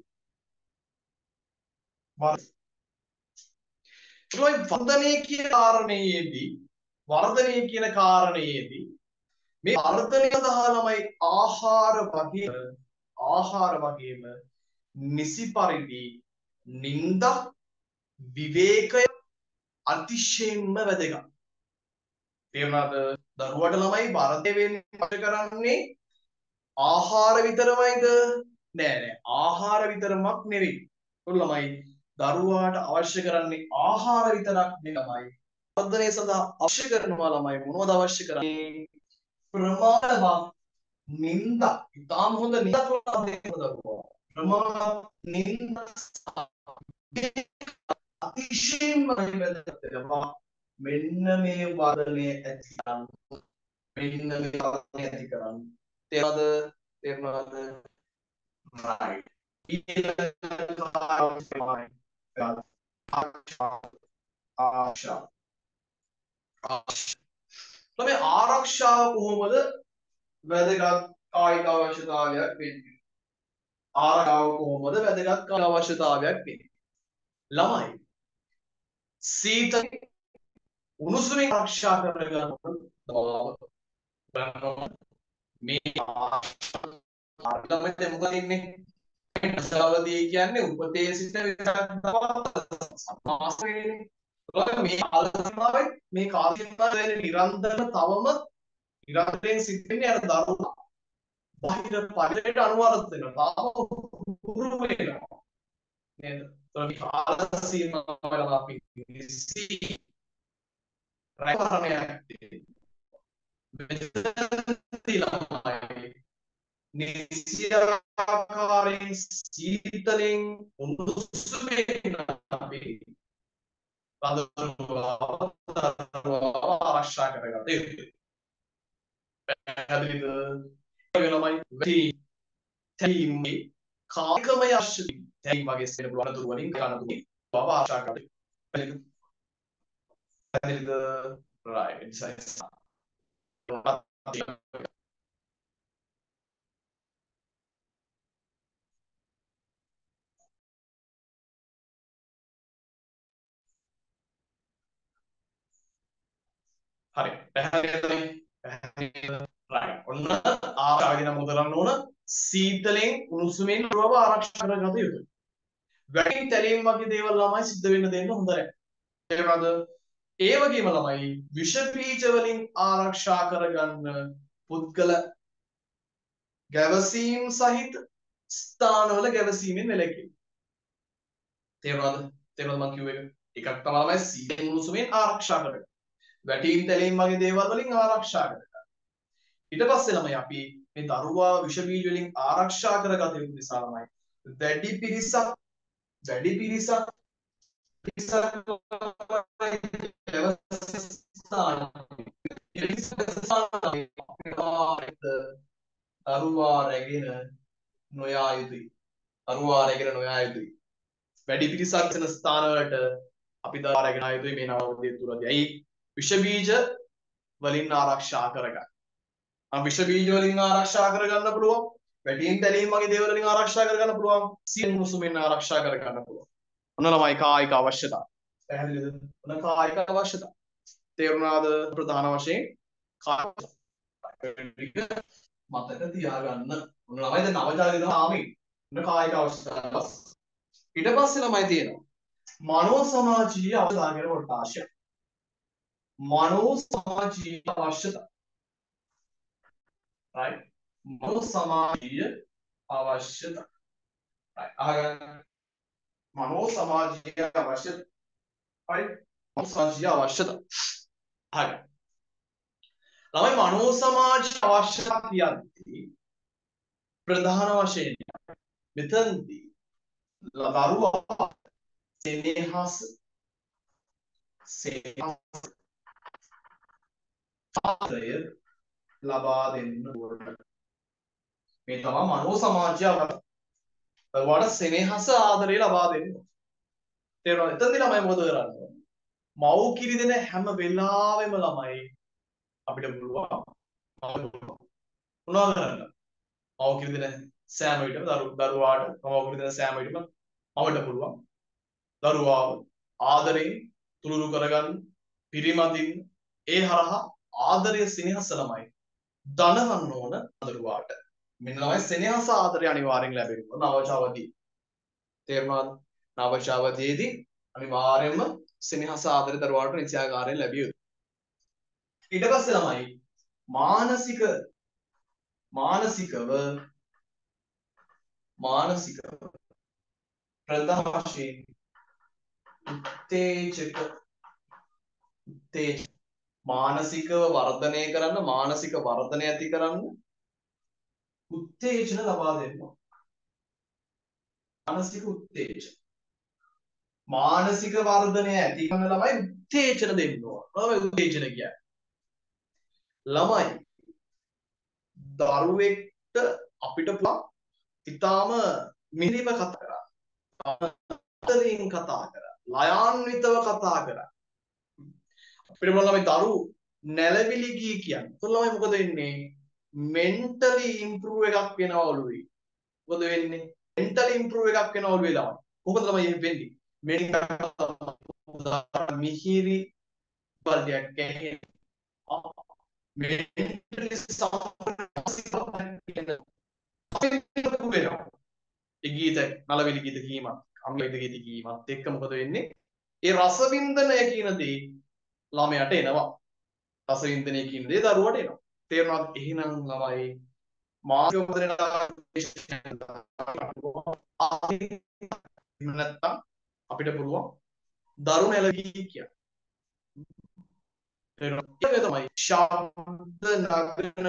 වර්ධනය කියන කාරණේදී වර්ධනය කියන කාරණේදී මේ වර්ධනය සඳහා ළමයි ආහාර වගේම ආහාර වගේම නිසි පරිදි නිින්ද විවේකය අතිශයින්ම වැදගත්. තේරුණාද? දරුවට ළමයි වර්ධනය වෙන්න කරන්නේ ආහාර විතරමයිද? නෑ නෑ ආහාර විතරමක් නෙවෙයි. ළමයි දරුවාට අවශ්‍ය කරන්නේ ආහාර විතරක් නෙමෙයි. වර්ධනය සඳහා අවශ්‍ය කරනවා ළමයි මොනවද අවශ්‍ය කරන්නේ? ප්‍රමාණවත් නිින්ද. ඉතාම හොඳ නිින්දක් ලබන්න දරුවා. ප්‍රමාණවත් නිින්ද අතිශයින්ම වැදගත් වෙනවා. මෙන්න මේ වර්ධනය ඇති කරන්න. මෙන්න මේ වර්ධනය ඇති කරන්න. තේරුණාද? තේරුණාද? right. ආරක්ෂා. මේ ආරක්ෂාව කොහොමද වැදගත් කායික අවශ්‍යතාවයක් වෙන්නේ? ආරක්ෂාව කොහොමද වැදගත් කායික අවශ්‍යතාවයක් වෙන්නේ? ළමයි සීත උණුසුමින් ආරක්ෂා කරගන්න මේ ආරක්ෂාවෙන් මොකද ඉන්නේ? දසවදී කියන්නේ උපතේ සිට සමාස වෙන්නේ. මේ කාලසීමාවෙන් මේ කාලසීමාවෙන් නිරන්තර තවම නිරන්තරයෙන් සිටින්නේ අර දරුවා බාහිර පරිසරයට අනුවර්ත වෙනවා. තාම උරුම වෙනවා. නේද? ඒ කාලසීමාවල අපි නිසි රැකවරණයක් නිසි ආකාරයෙන් සීතලෙන් උණුසුමින් අපි ආරක්ෂා කරගත යුතුයි. පැහැදිලිද? ළමයි තීමේ කායිකමය අවශ්‍යයි. තීම වගේ ස්පෙන පුළුවන් දුර වලින් කරන දුර බව ආරක්ෂා කරගන්න. පැහැදිලිද? right. හරි පැහැදිලිද? right. ඔන්න ආරක්ෂාගෙන මොකද කරන්න ඕන? සීතලෙන් උණුසුමින් බව ආරක්ෂා කරගත යුතුයි. වැටින් තැලීම් වගේ දේවල් ළමයි සිද්ධ වෙන්න දෙන්න හොඳ නැහැ. තේරුණාද? ඒ වගේම ළමයි විෂ බීජ වලින් ආරක්ෂා කරගන්න පුද්ගල ගැවසීම් සහිත ස්ථානවල ගැවසීමෙන් වැළකීම. තේරුණාද? තේරුණාද මම කිව්ව එක? එකක් තමයි ළමයි සීතලෙන් උණුසුමින් ආරක්ෂා කරගන්න. වැටීම් තැලීම් වගේ දේවල් වලින් ආරක්ෂා කරගන්න. ඊට පස්සේ ළමයි අපි මේ දරුවා විෂ බීජ වලින් ආරක්ෂා කරගත යුතු නිසා ළමයි වැඩි පිරිසක් වැඩි පිරිසක් දරුවා රැගෙන නොයා යුතුයි. දරුවා රැගෙන නොයා යුතුයි. වැඩි පිරිසක් වෙන ස්ථානවලට අපි දරුවා රැගෙන යුතුයි මේ නවෝදය තුලදී. ඇයි? විෂ බීජ වලින් ආරක්ෂා කරගන්න. අම විෂ බීජ වලින් ආරක්ෂා කරගන්න පුළුවන්. වැටීම් තැලීම් වගේ දේවල් වලින් ආරක්ෂා කරගන්න පුළුවන්. සීතල උණුසුමින් ආරක්ෂා කරගන්න පුළුවන්. ඔන්න ළමයි කායික අවශ්‍යතාව. පැහැදිලිද? ඔන්න කායික අවශ්‍යතාව. තේරුණාද? ප්‍රධාන වශයෙන් කායික මතක තියාගන්න. ඔන්න ළමයි දැන් නවජාතික ආමි. ඔන්න කායික අවශ්‍යතාව. ඊට පස්සේ ළමයි තියෙනවා මනෝ සමාජීය අවශ්‍යතාව කියන කොටාශය. මනෝ සමාජීය අවශ්‍යතාව. right? මනෝ සමාජීය අවශ්‍යතාව. right? අහගන්න. මනෝ සමාජීය අවශ්‍යතාව. right? මනෝ සමාජීය අවශ්‍යතාව. හරි. ළමයි මනෝ සමාජීය අවශ්‍යතාව කියන්නේ ප්‍රධාන වශයෙන් මෙතනදී දරුවා සෙනෙහස සෙනෙහස ආදරය ලබා දෙන්න ඕන. මේ තමයි මනෝ සමාජය දරුවාට සෙනෙහස ආදරය ලබා දෙන්න. තේරුණාද? එතනදී ළමයි මොකද කරන්නේ? මව් කිරි දෙන හැම වෙලාවෙම ළමයි අපිට පුළුවන් මොනවද කරන්න? මව් කිරි දෙන සෑම විටම දරුවාට මව් කිරි දෙන සෑම විටම මවට පුළුවන් දරුවාව ආදරයෙන් තුළුරු කරගන්න, පිරිමදින්න, ඒ හරහා ආදරය සෙනෙහස ළමයි දනවන්න ඕන දරුවාට. මෙන්න ළමයි සෙනෙහස ආදරය අනිවාර්යෙන් ලැබෙනවා නවජාවදී. තේරුණාද? නවජාවදීදී අනිවාර්යයෙන්ම සෙනෙහස ආදරය දරුවාට නිත්‍යාකාරයෙන් ලැබිය යුතුයි. ඊට පස්සේ ළමයි මානසික මානසිකව මානසිකව ප්‍රධාන වශයෙන් උත්තේජක උත්තේජ මානසිකව වර්ධනය කරන්න, මානසික වර්ධනය ඇති කරන්න උත්තේජන ලබා දෙන්න. මානසික උත්තේජන මානසික වර්ධනය ඇති කරන ළමයි උත්තේජන දෙන්න ඕන. ළමයි උත්තේජන කියන්නේ ළමයි දරුවෙක්ට අපිට පුළුවන් ඊටාම මිහිරිව කතා කරා. අතරින් කතා කරා. ලයාන්විතව කතා කරා. අපිට බලන්න මේ දරු නැලවිලි ගී කියන්නේ. එතකොට ළමයි මොකද වෙන්නේ? මෙන්ටලි ඉම්ප්‍රූව් එකක් වෙනවා ඔළුවේ. මොකද වෙන්නේ? මෙන්ටලි ඉම්ප්‍රූව් එකක් වෙනවා ඔළුවේ ළමයි. කොහොමද ළමයි එහෙම වෙන්නේ? මිහිරි බලයක් කියන්නේ. මෙන්ටලි සමාසිකව වෙනවා. ඒ ගීත නලවිලි ගීත කීමත්, අම්ලවිලි ගීත කීමත් එක්ක මොකද වෙන්නේ? ඒ රසවින්දනය කියන දේ ළමයට එනවා. රසවින්දනය කියන දේ දරුවට එනවා. තේරුණාද? එහෙනම් ළමයි මානසික වර්ධනය නැත්තම් අපිට පුළුවන් දරු නැලවිලි කියන. තේරුණාද? ඒක තමයි ශබ්ද නගන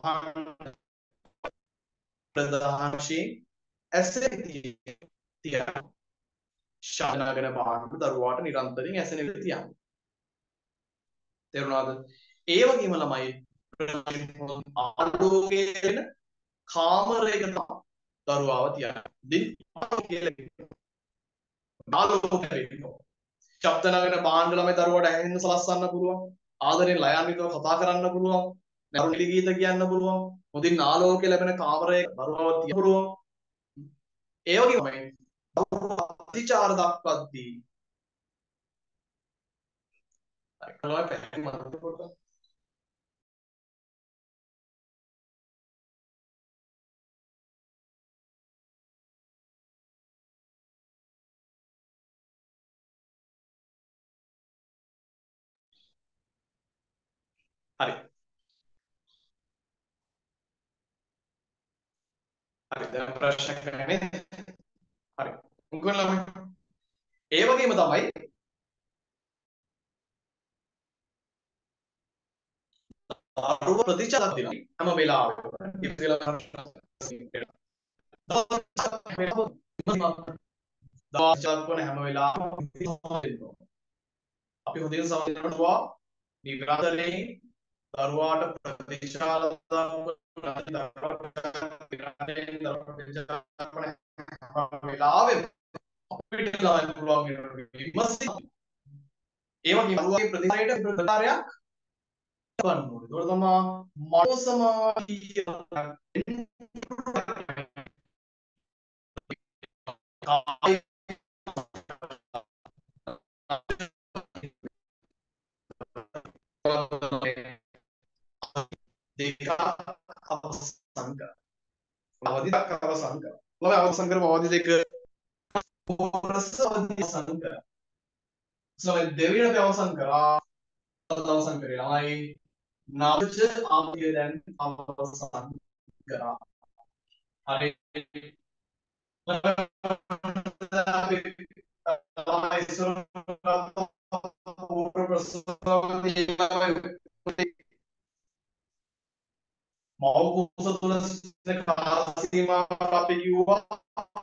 ප්‍රධාන වශයෙන් ඇසෙන තියන ශානගන භාණ්ඩ දරුවාට නිරන්තරයෙන් ඇසෙන විදිහට තියන්න. තේරුණාද? ඒ වගේම ළමයි ආලෝකයේ වෙන කාමරයක තමයි දරුවාව තියන්න. දින් කියලා ආලෝකය වෙනවා. ශබ්ද නගන භාණ්ඩ ළමයි දරුවාට ඇහෙන්න සලස්සන්න පුළුවන්. ආදරෙන් ලයාන්විතව කතා කරන්න පුළුවන්. නරුලි ගීත කියන්න පුළුවන්. හොඳින් ආලෝකය ලැබෙන කාමරයක දරුවාව තියන්න පුළුවන්. ඒ වගේම ප්‍රතිචාර දක්වද්දී හරි හරි දැන් ප්‍රශ්න කරන්නේ හරි මුගල ළමයි ඒ වගේම තමයි දරුව ප්‍රතිචාර දෙනවා හැම වෙලාවෙම දාචාර කරන හැම වෙලාවෙම අපි හොඳින් සමහරවිට නිරන්තරයෙන් දරුවාට ප්‍රතිචාර වෙලාවෙම අපිට ලායන පුළුවන් විමසි ඒ වගේම දරුවාගේ ප්‍රතිචාරයට ප්‍රතිචාරයක් ගන්න ඕනේ. ඒකට තමයි මනෝ සමාධිය දෙක අවසන් කර. අවදි දෙක අවසන් කර. ළමයි අවසන් කරපු අවදි දෙක කොරස අවදි අවසන් කර. ළමයි දෙවියන් අවසන් කරා. අවසන් කරේ ළමයි නවජ ආපිය දැන් අවසන් කරා. හරි. මව් කුස තුල සිටින කාල සීමාවක් අපි කිව්වා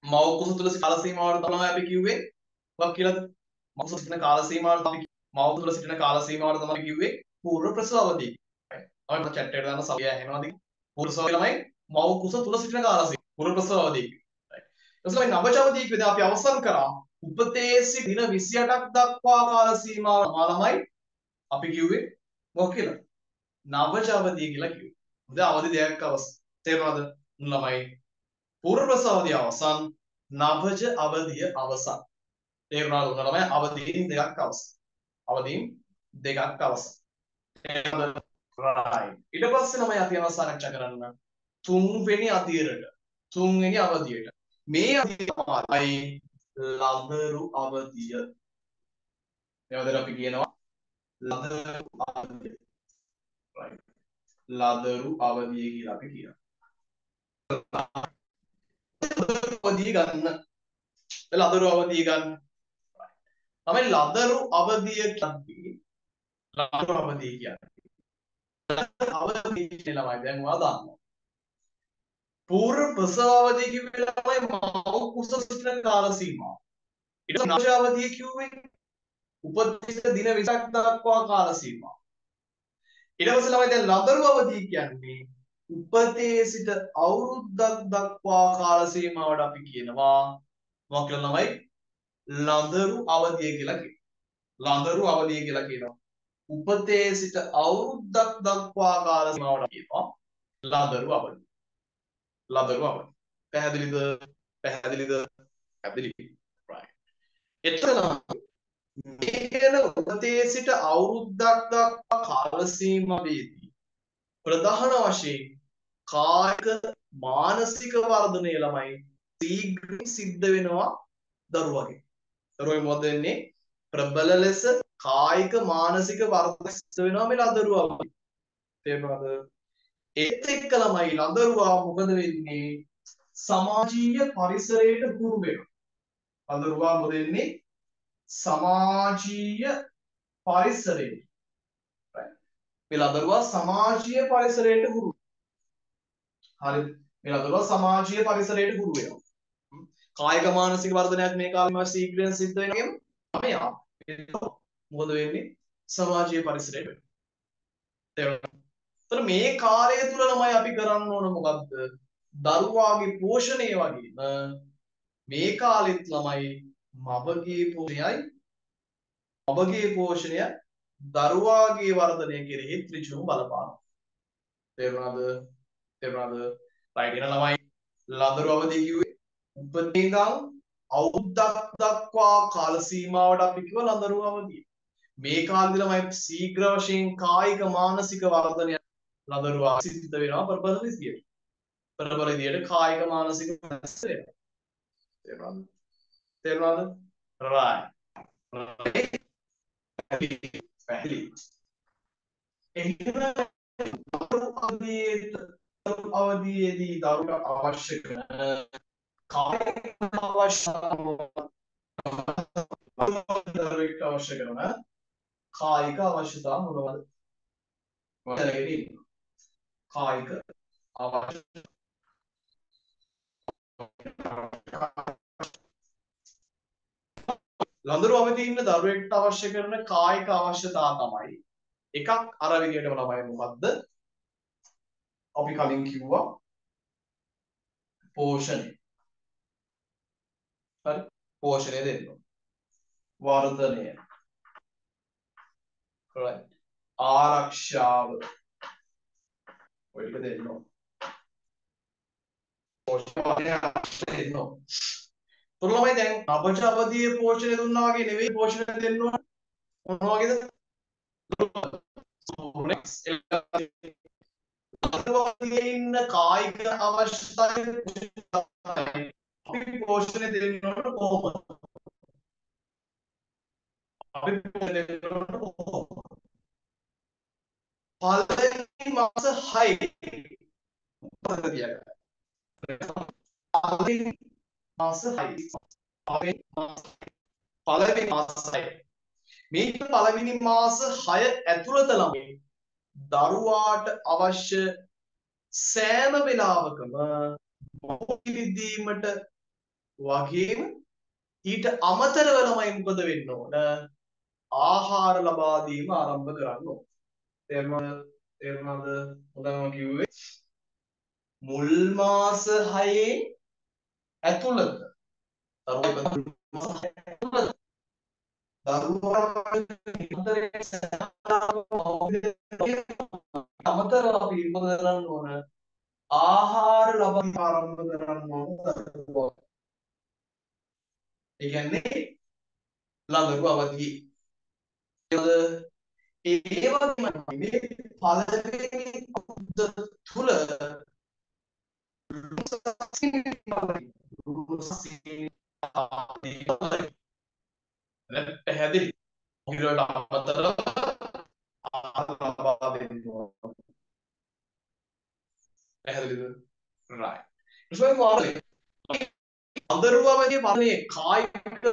මව කුස තුල කාල සීමාවට තමයි අපි කිව්වේ මොකක් කියලාද? මව කුස සිටින කාල සීමාවට තමයි මව තුල සිටින කාල සීමාවට තමයි කිව්වේ පූර්ව ප්‍රසව අවධිය. අපි chat එකට දාන සවිය ඇහෙනවද? පූර්ව ප්‍රසව ළමයි මව කුස තුල සිටින කාල සීමාව පූර්ව ප්‍රසව අවධිය. ඊට පස්සේ නවජ අවධිය කියද්දී අපි අවසන් කරා උපතේ සිට දින විසි අටක් දක්වා කාල සීමාව ළමයි අපි කිව්වේ මොකක් කියලාද? නවජ අවධිය කියලා කිව්වේ. හොඳ අවධි දෙකක් අවසන්. තේරුණාද? ළමයි පූර්ව ප්‍රසව අවධිය අවසන් නවජ අවධිය අවසන්. තේරුණාද? ළමයි අවධීන් දෙකක් අවසන්. අවධීන් දෙකක් අවසන්. right. ඊට පස්සේ ළමයි අපි යනවා සාකච්ඡා කරන්න තුන්වෙනි අදියරට. තුන්වෙනි අවධියට. මේ අවධිය තමයි ලදරු අවධිය. එවදර අපි කියනවා ලදරු අවධිය. right. ලදරු අවධිය කියලා අපි කියනවා. අවධිය ගන්න. ලදරු අවධිය ගන්න. තමයි ලදරු අවධිය කියන්නේ. ලදරු අවධිය කියන්නේ. අවධිය ළමයි දැන් ඔයා දන්නවා. පූර්ව ප්‍රසව අවධිය කිව්වේ ළමයි මව කුස සිටින කාල සීමාව. ඊට පස්සේ නවජ අවධිය කිව්වේ උපදින දින විසක් දක්වා කාල සීමාව. ඊට පස්සේ ළමයි දැන් ලදරු අවධිය කියන්නේ උපතේ සිට අවුරුද්දක් දක්වා කාල සීමාවට අපි කියනවා මොකක් කියලා ළමයි ලදරු අවධිය කියලා කියනවා. ලදරු අවධිය කියලා කියනවා. උපතේ සිට අවුරුද්දක් දක්වා කාල සීමාවට කියනවා ලදරු අවධිය. ලදරු අවධිය. පැහැදිලිද? පැහැදිලිද? පැහැදිලි. right. එතන මේකන උපතේ සිට අවුරුද්දක් දක්වා කාල සීමාවේදී ප්‍රධාන වශයෙන් කායික මානසික වර්ධනය ළමයි ශීඝ්‍රයෙන් සිද්ධ වෙනවා දරුවගේ. දරුවගේ මොකද වෙන්නේ? ප්‍රබල ලෙස කායික මානසික වර්ධනය සිද්ධ වෙනවා මේ ලදරුවා. තේරුණාද? ඒත් එක්ක ළමයි ලදරුවා මොකද වෙන්නේ? සමාජීය පරිසරයට හුරු වෙනවා. ලදරුවා මොකද වෙන්නේ? සමාජීය පරිසරයට. මේ ලදරුවා සමාජීය පරිසරයට හුරු. හරිද? මේ ලදරුවා සමාජීය පරිසරයට හුරු වෙනවා. කායික මානසික වර්ධනයක් මේ කාලෙම ශීඝ්‍රයෙන් සිද්ධ වෙනකම් ළමයා මොකද වෙන්නේ? සමාජීය පරිසරයට වෙනවා. තේරුණාද? මේ කාලය තුල ළමයි අපි කරන්න ඕන මොකද්ද? දරුවාගේ පෝෂණය වගේම මේ කාලෙත් ළමයි මවගේ පෝෂණයයි මවගේ පෝෂණය දරුවාගේ වර්ධනය කෙරෙහි ත්‍රිජුම බලපානවා. තේරුණාද? තේරුණාද? right එන ළමයි ලදරු අවධිය කිව්වේ උපතේ ඉඳන් අවුරුද්දක් දක්වා කාල සීමාවට අපි කිව්ව ලදරු අවධිය. මේ කාලෙදි ළමයි ශීඝ්‍ර වශයෙන් කායික මානසික වර්ධනය ලදරුවා සිද්ධ වෙනවා ප්‍රබල විදියට. ප්‍රබල විදියට කායික මානසික වෙනස් වෙනවා. තේරුණාද? තේරුණාද? right. පැහැදිලි. එහෙනම් අවධියේදී දරුවට අවශ්‍ය කරන කායික අවශ්‍යතාවයට අවශ්‍ය කරන කායික අවශ්‍යතාව මොනවද? මොකක්ද? කායික අවශ්‍ය ලදරු අවධියේ ඉන්න දරුවෙක්ට අවශ්‍ය කරන කායික අවශ්‍යතා තමයි එකක් අර විදියටම ළමයි මොකද්ද? අපි කලින් කිව්වා පෝෂණය. හරි? පෝෂණය දෙන්න. වර්ධනය. right. ආරක්ෂාව. ඔය ටික දෙන්න. පෝෂණය දෙන්න. තුරුමයි දැන් නවජ අවධියේ පෝෂණය දුන්නා වගේ නෙවෙයි පෝෂණය දෙන්න ඕන. මොන වගේද? අවධියේ ඉන්න කායික අවශ්‍යතාවය අපි පෝෂණය දෙන්න ඕන කොහොමද? අපි පෝෂණය දෙන්න ඕන කොහොමද? පළවෙනි මාස හය මොකද කියන්නේ? පළවෙනි මාස හය පළවෙනි මාස හය මේ පළවෙනි මාස හය ඇතුළත ළමයි දරුවාට අවශ්‍ය සෑම වෙලාවකම බොහෝ කිරි දීමට වගේම ඊට අමතරව ළමයි මොකද වෙන්න ඕන? ආහාර ලබා දීම ආරම්භ කරන්න ඕන. තේරුණාද? තේරුණාද? හොඳම කිව්වේ මුල් මාස හයේ ඇතුළත දරුවා අමතරව අපි මොකද කරන්න ඕන? ආහාර ලබා ආරම්භ කරන්න ඕන දරුවා. ඒ කියන්නේ ළඟට අවදි. ඒ වගේම මේ පළවෙනි තුල පැහැදිලි ඔහිරට අමතර ලබා දෙන්න ඕන. පැහැදිලිද? right. ඉතින් මොකද? අඳුරුවමගේ පරණේ කායික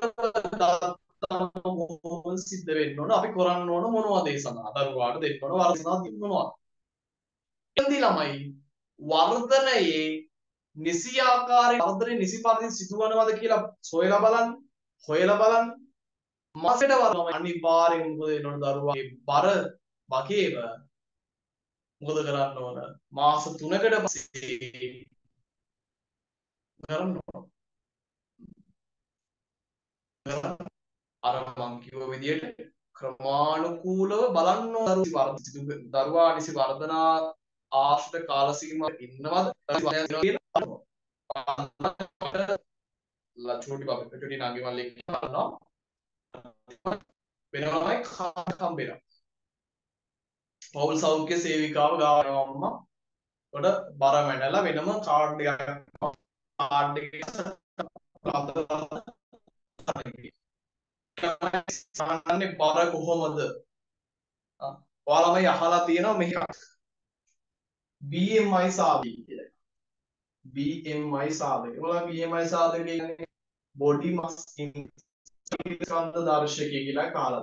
දත්තම සිද්ධ වෙන්න ඕන. අපි කරන්න ඕන මොනවද ඒ සඳහා? දරුවාට දෙන්න ඕන වර්ධනා දෙන්න මොනවද? එන්දි ළමයි වර්ධනයේ නිසි ආකාරයෙන් වර්ධනයේ නිසි පරිදි සිදුවනවද කියලා සොයලා බලන්න. හොයලා බලන්න. මාසෙට වර්ධනය අනිවාර්යෙන් මොකද වෙනවද දරුවාගේ බර වගේම මොකද කරන්න ඕන? මාස තුනකට පස්සේ කරන්න ඕන. අර මං කිව්ව විදිහට ක්‍රමානුකූලව බලන්න ඕන දරුවා නිසි වර්ධනා ආශ්‍රිත කාල සීමාවක ඉන්නවද කියලා ලචුටි බබ පිටුටි නාගි මල්ලේ කියනවා වෙනමයි කාටම් වෙනවා පෞල් සෞඛ්‍ය සේවිකාව ගාව අම්මා උඩ බර මැඩලා වෙනම කාඩ් එකක් කාඩ් එකක සාමාන්‍ය බර කොහොමද? ඔයාලම අහලා තියෙනවා මෙහි B M I සාධකය කියලා. B M I සාධකය. ඔයාලා B M I සාධකය කියන්නේ body mass index ස්කන්ධ දර්ශකය කියලා කාලා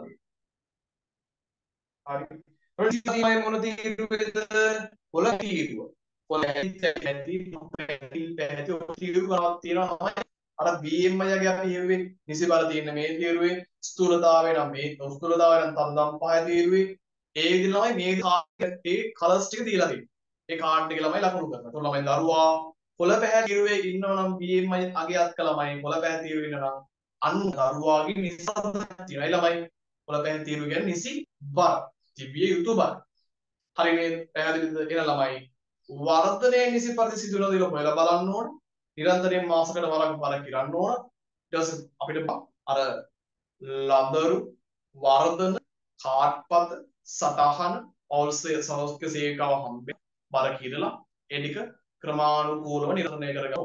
තියෙනවා. හරි. ප්‍රතිපදිමයි මොන තීරුවේද? කොළ තීරුව. කොළ ඇති ඇති පැහැදිලි පැහැදිලි තීරුවක් තියෙනවා. අර B M I යගේ අපි හිරුවේ නිසි බල තියෙන මේ තීරුවේ ස්ථූලතාවය නම් මේ ස්ථූලතාවය නම් තම්දම් පහ තීරුවේ ඒ විදිහ ළමයි මේ ඒ කලර්ස් ටික දීලා තියෙනවා. ඒ කාඩ් එක ළමයි ලකුණු කරනවා. ඒතකොට ළමයි දරුවා කොළ පැහැ තීරුවේ ඉන්නවා නම් B M I අගයත් ළමයි කොළ පැහැ තීරුවේ ඉන්නවා නම් අන්න දරුවාගේ නිසි තියෙනවා. ඒ ළමයි කොළ පැහැ තීරුව කියන්නේ නිසි බර. තිබිය යුතු බර. හරිනේ පැහැදිලිද? එන ළමයි වර්ධනයේ නිසි පරිදි සිදුවන දේ හොයලා බලන්න ඕනේ. නිරන්තරයෙන් මාසකට වරක් බර කිරන්න ඕන. ඊට පස්සේ අපිට අර ලදරු වර්ධන කාඩ්පත සටහන පෞල්සේ සෞඛ්‍ය සේවිකාව හම්බෙන්න බර කිරලා ඒ ටික ක්‍රමානුකූලව නිර්ණය කරගන්න.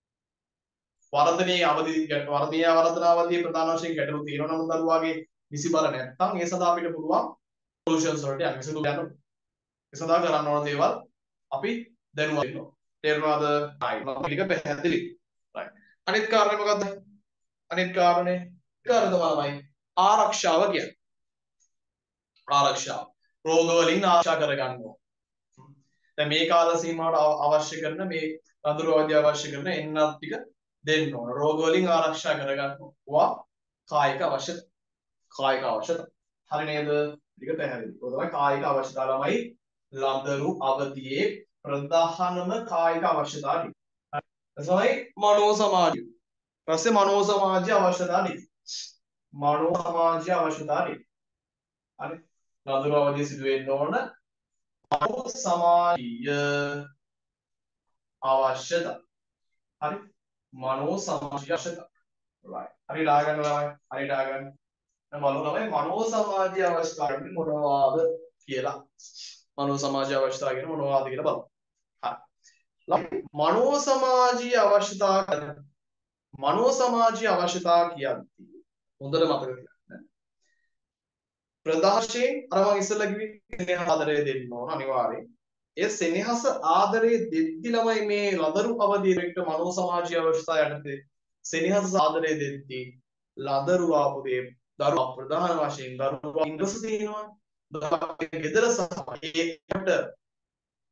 වර්ධනයේ අවදි වර්ධනීය වර්ධනාවදී ප්‍රධාන වශයෙන් ගැටලු තියෙනවා නම් දරුවාගේ නිසි බර නැත්නම් ඒ සඳහා අපිට පුළුවන් සොලියුෂන්ස් වලට යන්න විසඳුම් ගන්න. ඒ සඳහා කරන්න ඕන දේවල් අපි දැනුවත් වෙන්න ඕන. තේරුණාද? right. ටික පැහැදිලි. right. අනිත් කාරණේ මොකද්ද? අනිත් කාරණේ කාරණා තමයි ආරක්ෂාව කියන්නේ. ආරක්ෂාව. රෝග වලින් ආරක්ෂා කරගන්න ඕන. දැන් මේ කාල සීමාවට අවශ්‍ය කරන මේ අඳුරු අවධිය අවශ්‍ය කරන එන්නත් ටික දෙන්න ඕන. රෝග වලින් ආරක්ෂා කරගන්න ඕවා කායික අවශ්‍යතා. කායික අවශ්‍යතා. හරි නේද? ටික පැහැදිලි. ඒක තමයි කායික අවශ්‍යතා ළමයි ලදරු අවධියේ ප්‍රධානම කායික අවශ්‍යතා ටික. තමයි මනෝ සමාජය. ඊපස්සේ මනෝ සමාජය අවශ්‍යතා ටික. මනෝ සමාජය අවශ්‍යතා ටික. හරි. ලදරු අවධිය සිදු වෙන්න ඕන මනෝ සමාජය අවශ්‍යතා. හරි. මනෝ සමාජය අවශ්‍යතා. right. හරි දාගන්න ළමයි. හරි දාගන්න. දැන් බලමු ළමයි මනෝ සමාජය අවශ්‍යතා කියන්නේ මොනවාද කියලා. මනෝ සමාජය අවශ්‍යතා කියන මොනවාද කියලා බලමු. හරි. මනෝ සමාජීය අවශ්‍යතා මනෝ සමාජීය අවශ්‍යතා කියන්නේ හොඳට මතක තියාගන්න. ප්‍රධානයෙන් අර මම ඉස්සෙල්ලා කිව්වේ සෙනෙහස ආදරය දෙන්න ඕන අනිවාර්යෙන්. ඒ සෙනෙහස ආදරය දෙද්දි ළමයි මේ ලදරු අවදීරෙක්ට මනෝ සමාජීය අවශ්‍යතා යටතේ සෙනෙහස ආදරය දෙද්දි ලදරු ආපුගේ දරුවා ප්‍රධාන වශයෙන් දරුවා ඉංග්‍රීසි තියෙනවා. දරුවාගේ ගෙදර සහ ඒකට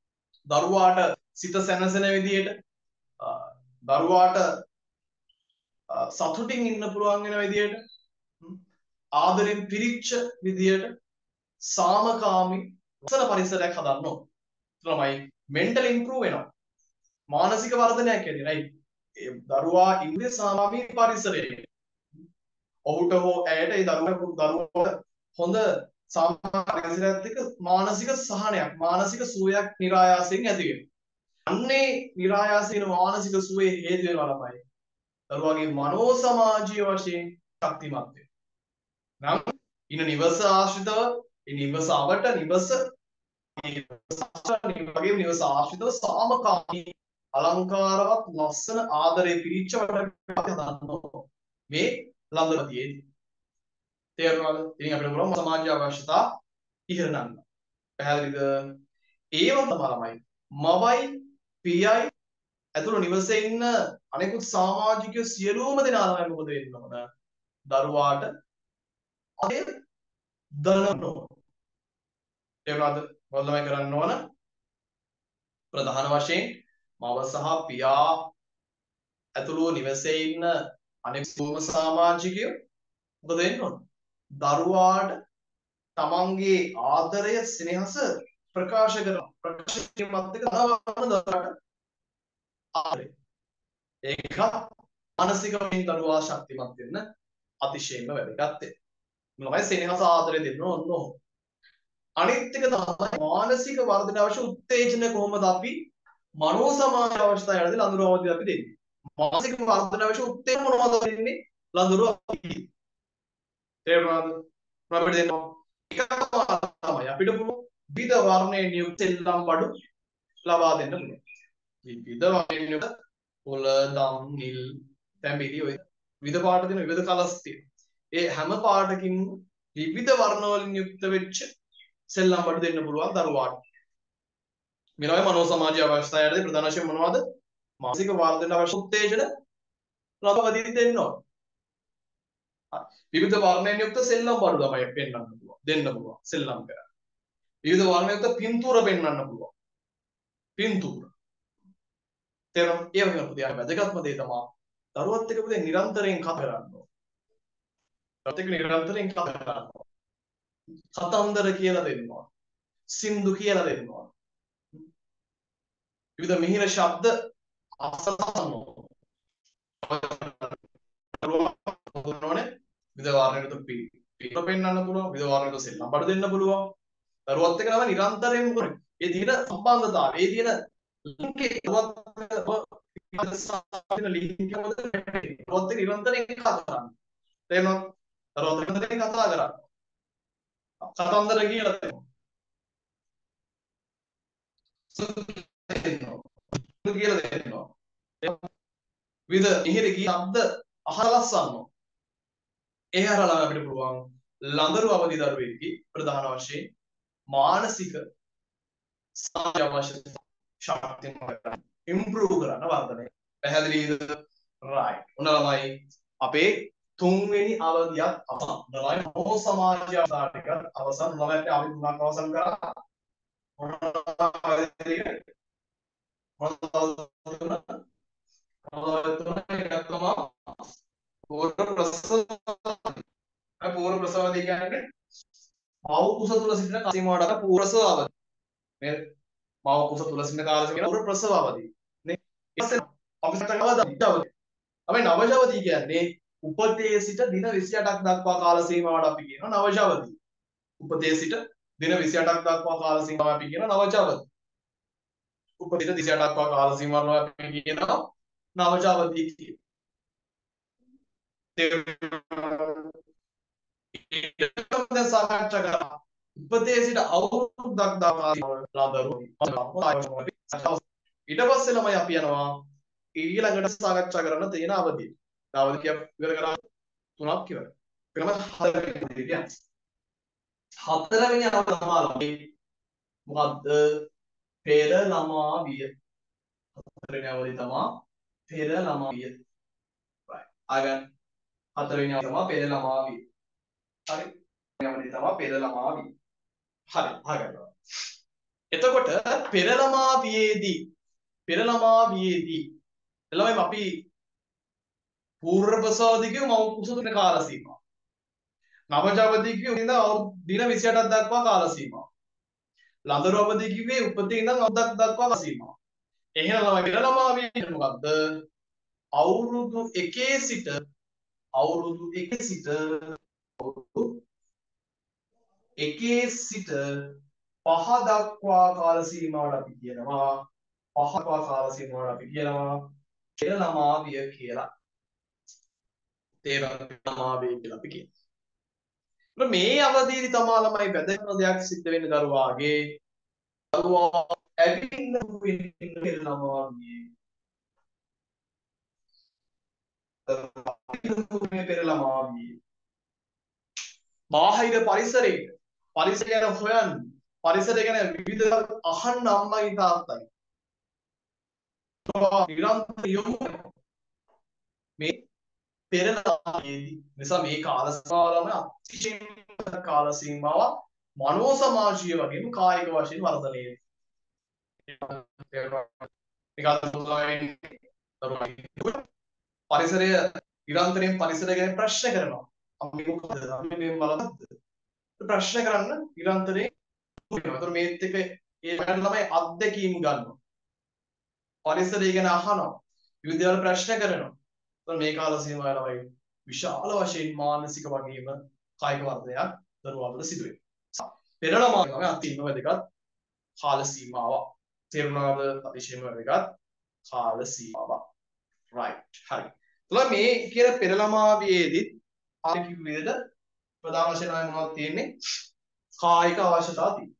දරුවාට සිත සැනසෙන විදියට දරුවාට සතුටින් ඉන්න පුළුවන් වෙන විදියට ආදරෙන් පිරිච්ච විදියට සාමකාමී ලස්සන පරිසරයක් හදන්න ඕන. තමයි මෙන්ටල් ඉම්ප්‍රූව් වෙනවා. මානසික වර්ධනයක් කියන්නේ right. ඒ දරුවා ඉන්නේ සාමාන්‍ය පරිසරයක. ඔහුට හෝ ඇයට ඒ දරුවා දරුවාට හොඳ සාමාන්‍ය පරිසරයත් එක්ක මානසික සහනයක් මානසික සුවයක් નિરાයාසයෙන් ඇති වෙනවා. අන්නේ નિરાයාසයෙන් මානසික සුවේ හේතු වෙනවා ළමයි. දරුවාගේ මනෝ සමාජීය වශයෙන් ශක්තිමත් වෙනවා. නම් ඉන නිවස ආශ්‍රිතව ඒ නිවස අවට නිවස වගේ නිවස ආශ්‍රිතව සාමකාමී අලංකාරවත් ලස්සන ආදරේ පිරිච්ච වැඩක් හදන්න මේ ළඟදීදී තේරුණාද? ඉතින් අපිට පුළුවන් සමාජීය අවශ්‍යතා ඉහළනම් පැහැදිලිද? ඒව තමයි මවයි පියයි ඇතුළු නිවසේ ඉන්න අනෙකුත් සමාජිකයෝ සියලුම දෙනා තමයි මොකද වෙන්න ඕන? දරුවාට අය දනන්න ඕන. තේරුණාද? මොකද තමයි කරන්න ඕන? ප්‍රධාන වශයෙන් මව සහ පියා ඇතුළු නිවසේ ඉන්න අනෙකුත් සමාජිකයෝ මොකද වෙන්න ඕන? දරුවාට තමන්ගේ ආදරය ස්නේහස ප්‍රකාශ කරන ප්‍රකාශ කිරීමත් එක්ක දනවන දරුවාට ආදරය. ඒක මානසිකව දරුවා ශක්තිමත් වෙන්න අතිශයින්ම වැදගත්. මොනවයි සෙනෙහස ආදරය දෙන්න ඕන. අනිත් එක තමයි මානසික වර්ධන අවශ්‍ය උත්තේජන කොහොමද අපි මනෝ සමාජ අවස්ථාවේදී ලඳුරවදී අපි දෙන්නේ. මානසික වර්ධන අවශ්‍ය උත්තේජන මොනවද දෙන්නේ? ලඳුරව අපි. තේරුණාද? අපිට දෙනවා. එක තමයි අපිට පුළුවන් විවිධ වර්ණයෙන් යුක්ත සෙල්ලම් බඩු ලබා දෙන්න පුළුවන්. විවිධ වර්ණයෙන් යුක්ත පොළ, දම්, නිල්, තැඹිලි ඔය විවිධ පාට දෙන විවිධ කලර්ස් තියෙනවා. ඒ හැම පාටකින් විවිධ වර්ණ වලින් යුක්ත වෙච්ච සෙල්ලම් බඩු දෙන්න පුළුවන් දරුවාට. මේවයි මනෝ සමාජීය අවස්ථාවේදී ප්‍රධාන වශයෙන් මොනවද? මානසික වර්ධන අවශ්‍ය උත්තේජන ලබා දෙන්න ඕන. විවිධ වර්ණයෙන් යුක්ත සෙල්ලම් බඩු තමයි පෙන්වන්න පුළුවන්. දෙන්න පුළුවන් සෙල්ලම් කරලා. විවිධ වර්ණයෙන් යුක්ත පින්තූර පෙන්වන්න පුළුවන්. පින්තූර. තේරුණා? ඒ වගේම පුතේ වැදගත්ම දේ තමයි දරුවත් එක්ක පුතේ නිරන්තරයෙන් කතා කරන්න ඕන. දරුවත් එක්ක නිරන්තරයෙන් කතා කරන්න ඕන. කතන්දර කියලා දෙන්න ඕන. සින්දු කියලා දෙන්න ඕන. විවිධ මිහිර ශබ්ද අසන්න ඕන. ඕනේ විවිධ වර්ණයකට පිටු පෙන්වන්න පුළුවන් විවිධ වර්ණයකට සෙල්ලම් බඩ දෙන්න පුළුවන් දරුවත් එක්ක තමයි නිරන්තරයෙන්ම කරන්නේ. ඒ දින සම්බන්ධතාවය ඒ දින ලින්ක් එක දරුවත් ලින්ක් එක මොකද දරුවත් එක්ක නිරන්තරයෙන් කතා කරන්න. තේරෙනවද? දරුවත් එක්ක නිරන්තරයෙන් කතා කරන්න. කතන්දර කියලා දෙනවා. කියලා දෙනවා. විවිධ මිහිර ගී ශබ්ද අහලා ලස්සනවා. ඒ හරහා අපිට පුළුවන් ළඟරු අවදි දරුවෙක්ගේ ප්‍රධාන වශයෙන් මානසික සමාජ ශක්තිය ඉම්ප්‍රූව් කරන්න වර්ධනය. පැහැදිලිද? රයිට්. ඔන්න ළමයි අපේ තුන්වෙනි අවධියත් අවසන්. ළමයි මොහ සමාජ අවධානික අවසන්. ළමයිට අපි තුනක් අවසන් කරා. මොන අවධියද? මොන අවධියද? අවධියද තමයි පූර්ව ප්‍රසව පූර්ව ප්‍රසවදී කියන්නේ මව කුස තුල සිටින කසීමාවට පූර්ව ප්‍රසව අවධිය. මේ මව කුස තුල සිටින කාලය කියන පූර්ව ප්‍රසව අවධිය. නේ? ඊපස්සේ අපි සටන් අවධිය. අපි නවජවදී කියන්නේ උපතේ සිට දින විසි අටක් දක්වා කාල සීමාවට අපි කියනවා නවජවදී. උපතේ සිට දින විසි අටක් දක්වා කාල සීමාව අපි කියනවා නවජවදී. උපතේ විසි අටක් දක්වා කාල සීමාව අපි කියනවා නවජවදී කියලා. දැන් සාකච්ඡා කරා උපතේ සිට අවුරුද්දක් දක්වා ලදරු ඊට පස්සේ ළමයි අපි යනවා ඊළඟට සාකච්ඡා කරන්න තියෙන අවධිය. අවධිය ඉවර කරා තුනක් ඉවර. ක්‍රම හතරකින් කියන්නේ. හතරවෙනි අවධිය තමයි මොකද්ද? පෙර ළමා විය. හතරවෙනි අවධිය තමයි පෙර ළමා විය. right. ආගන් හතරවෙනි අවධිය තමයි පෙර ළමා විය. හරි. අවධිය තමයි පෙර ළමා විය. හරි. ආගන්න. එතකොට පෙර ළමා වියේදී පෙර ළමා වියේදී ළමයි අපි පූර්ව ප්‍රසවාදී කිව්ව මව් කුස තුන කාල සීමාව. නවජ අවධි කිව්ව ඉඳන් දින විසි අටක් දක්වා කාල සීමාව. ලදරු අවධි කිව්වේ උපතේ ඉඳන් අවුරුද්දක් දක්වා කාල සීමාව. එහෙනම් ළමයි පෙරළමාවිය මොකද්ද? අවුරුදු එකේ සිට අවුරුදු එකේ සිට අවුරුදු එකේ සිට පහ දක්වා කාල සීමාවට අපි කියනවා පහ දක්වා කාල සීමාවට අපි කියනවා පෙරළමාවිය කියලා. පෙරළමාවිය කියලා අපි කියනවා. මේ අවධියේදී තමා ළමයි වැදගත් දෙයක් සිද්ධ වෙන්න දරුවාගේ දරුවා ඇවින්න වෙන්න පෙරළමාවිය පෙරළමාවිය බාහිර පරිසරයේ පරිසරය ගැන හොයන්න පරිසරය ගැන විවිධ අහන්න අම්මයි තාත්තයි නිරන්තර යොමු මේ පෙරළමාවියේදී නිසා මේ කාල සීමාවම අතිශයින් කාල සීමාවක් මනෝ සමාජීය වගේම කායික වශයෙන් වර්ධනය වෙනවා. පරිසරය නිරන්තරයෙන් පරිසරය ගැන ප්‍රශ්න කරනවා. අපි මොකද අපි මේ බලද්ද ප්‍රශ්න කරන්න නිරන්තරයෙන් වෙනවා. ඒතර මේත් එක ඒ වගේ ළමයි අත්දැකීම් ගන්නවා. පරිසරය ගැන අහනවා. විවිධ දේවල් ප්‍රශ්න කරනවා. ඒතර මේ කාල සීමාව ළමයි විශාල වශයෙන් මානසික වගේම කායික වර්ධනයක් දරුවාට සිදු වෙනවා. පෙරළමාවිය තමයි අතිශයින්ම වැදගත් කාල සීමාවක්. තේරුණාද? අතිශයින්ම වැදගත් කාල සීමාවක්. right හරි. එතකොට මේ කියන පෙරළමාවියේදී ආර කිව්වේද ප්‍රධාන වශයෙන් මොනවද තියෙන්නේ? කායික අවශ්‍යතා තියෙනවා.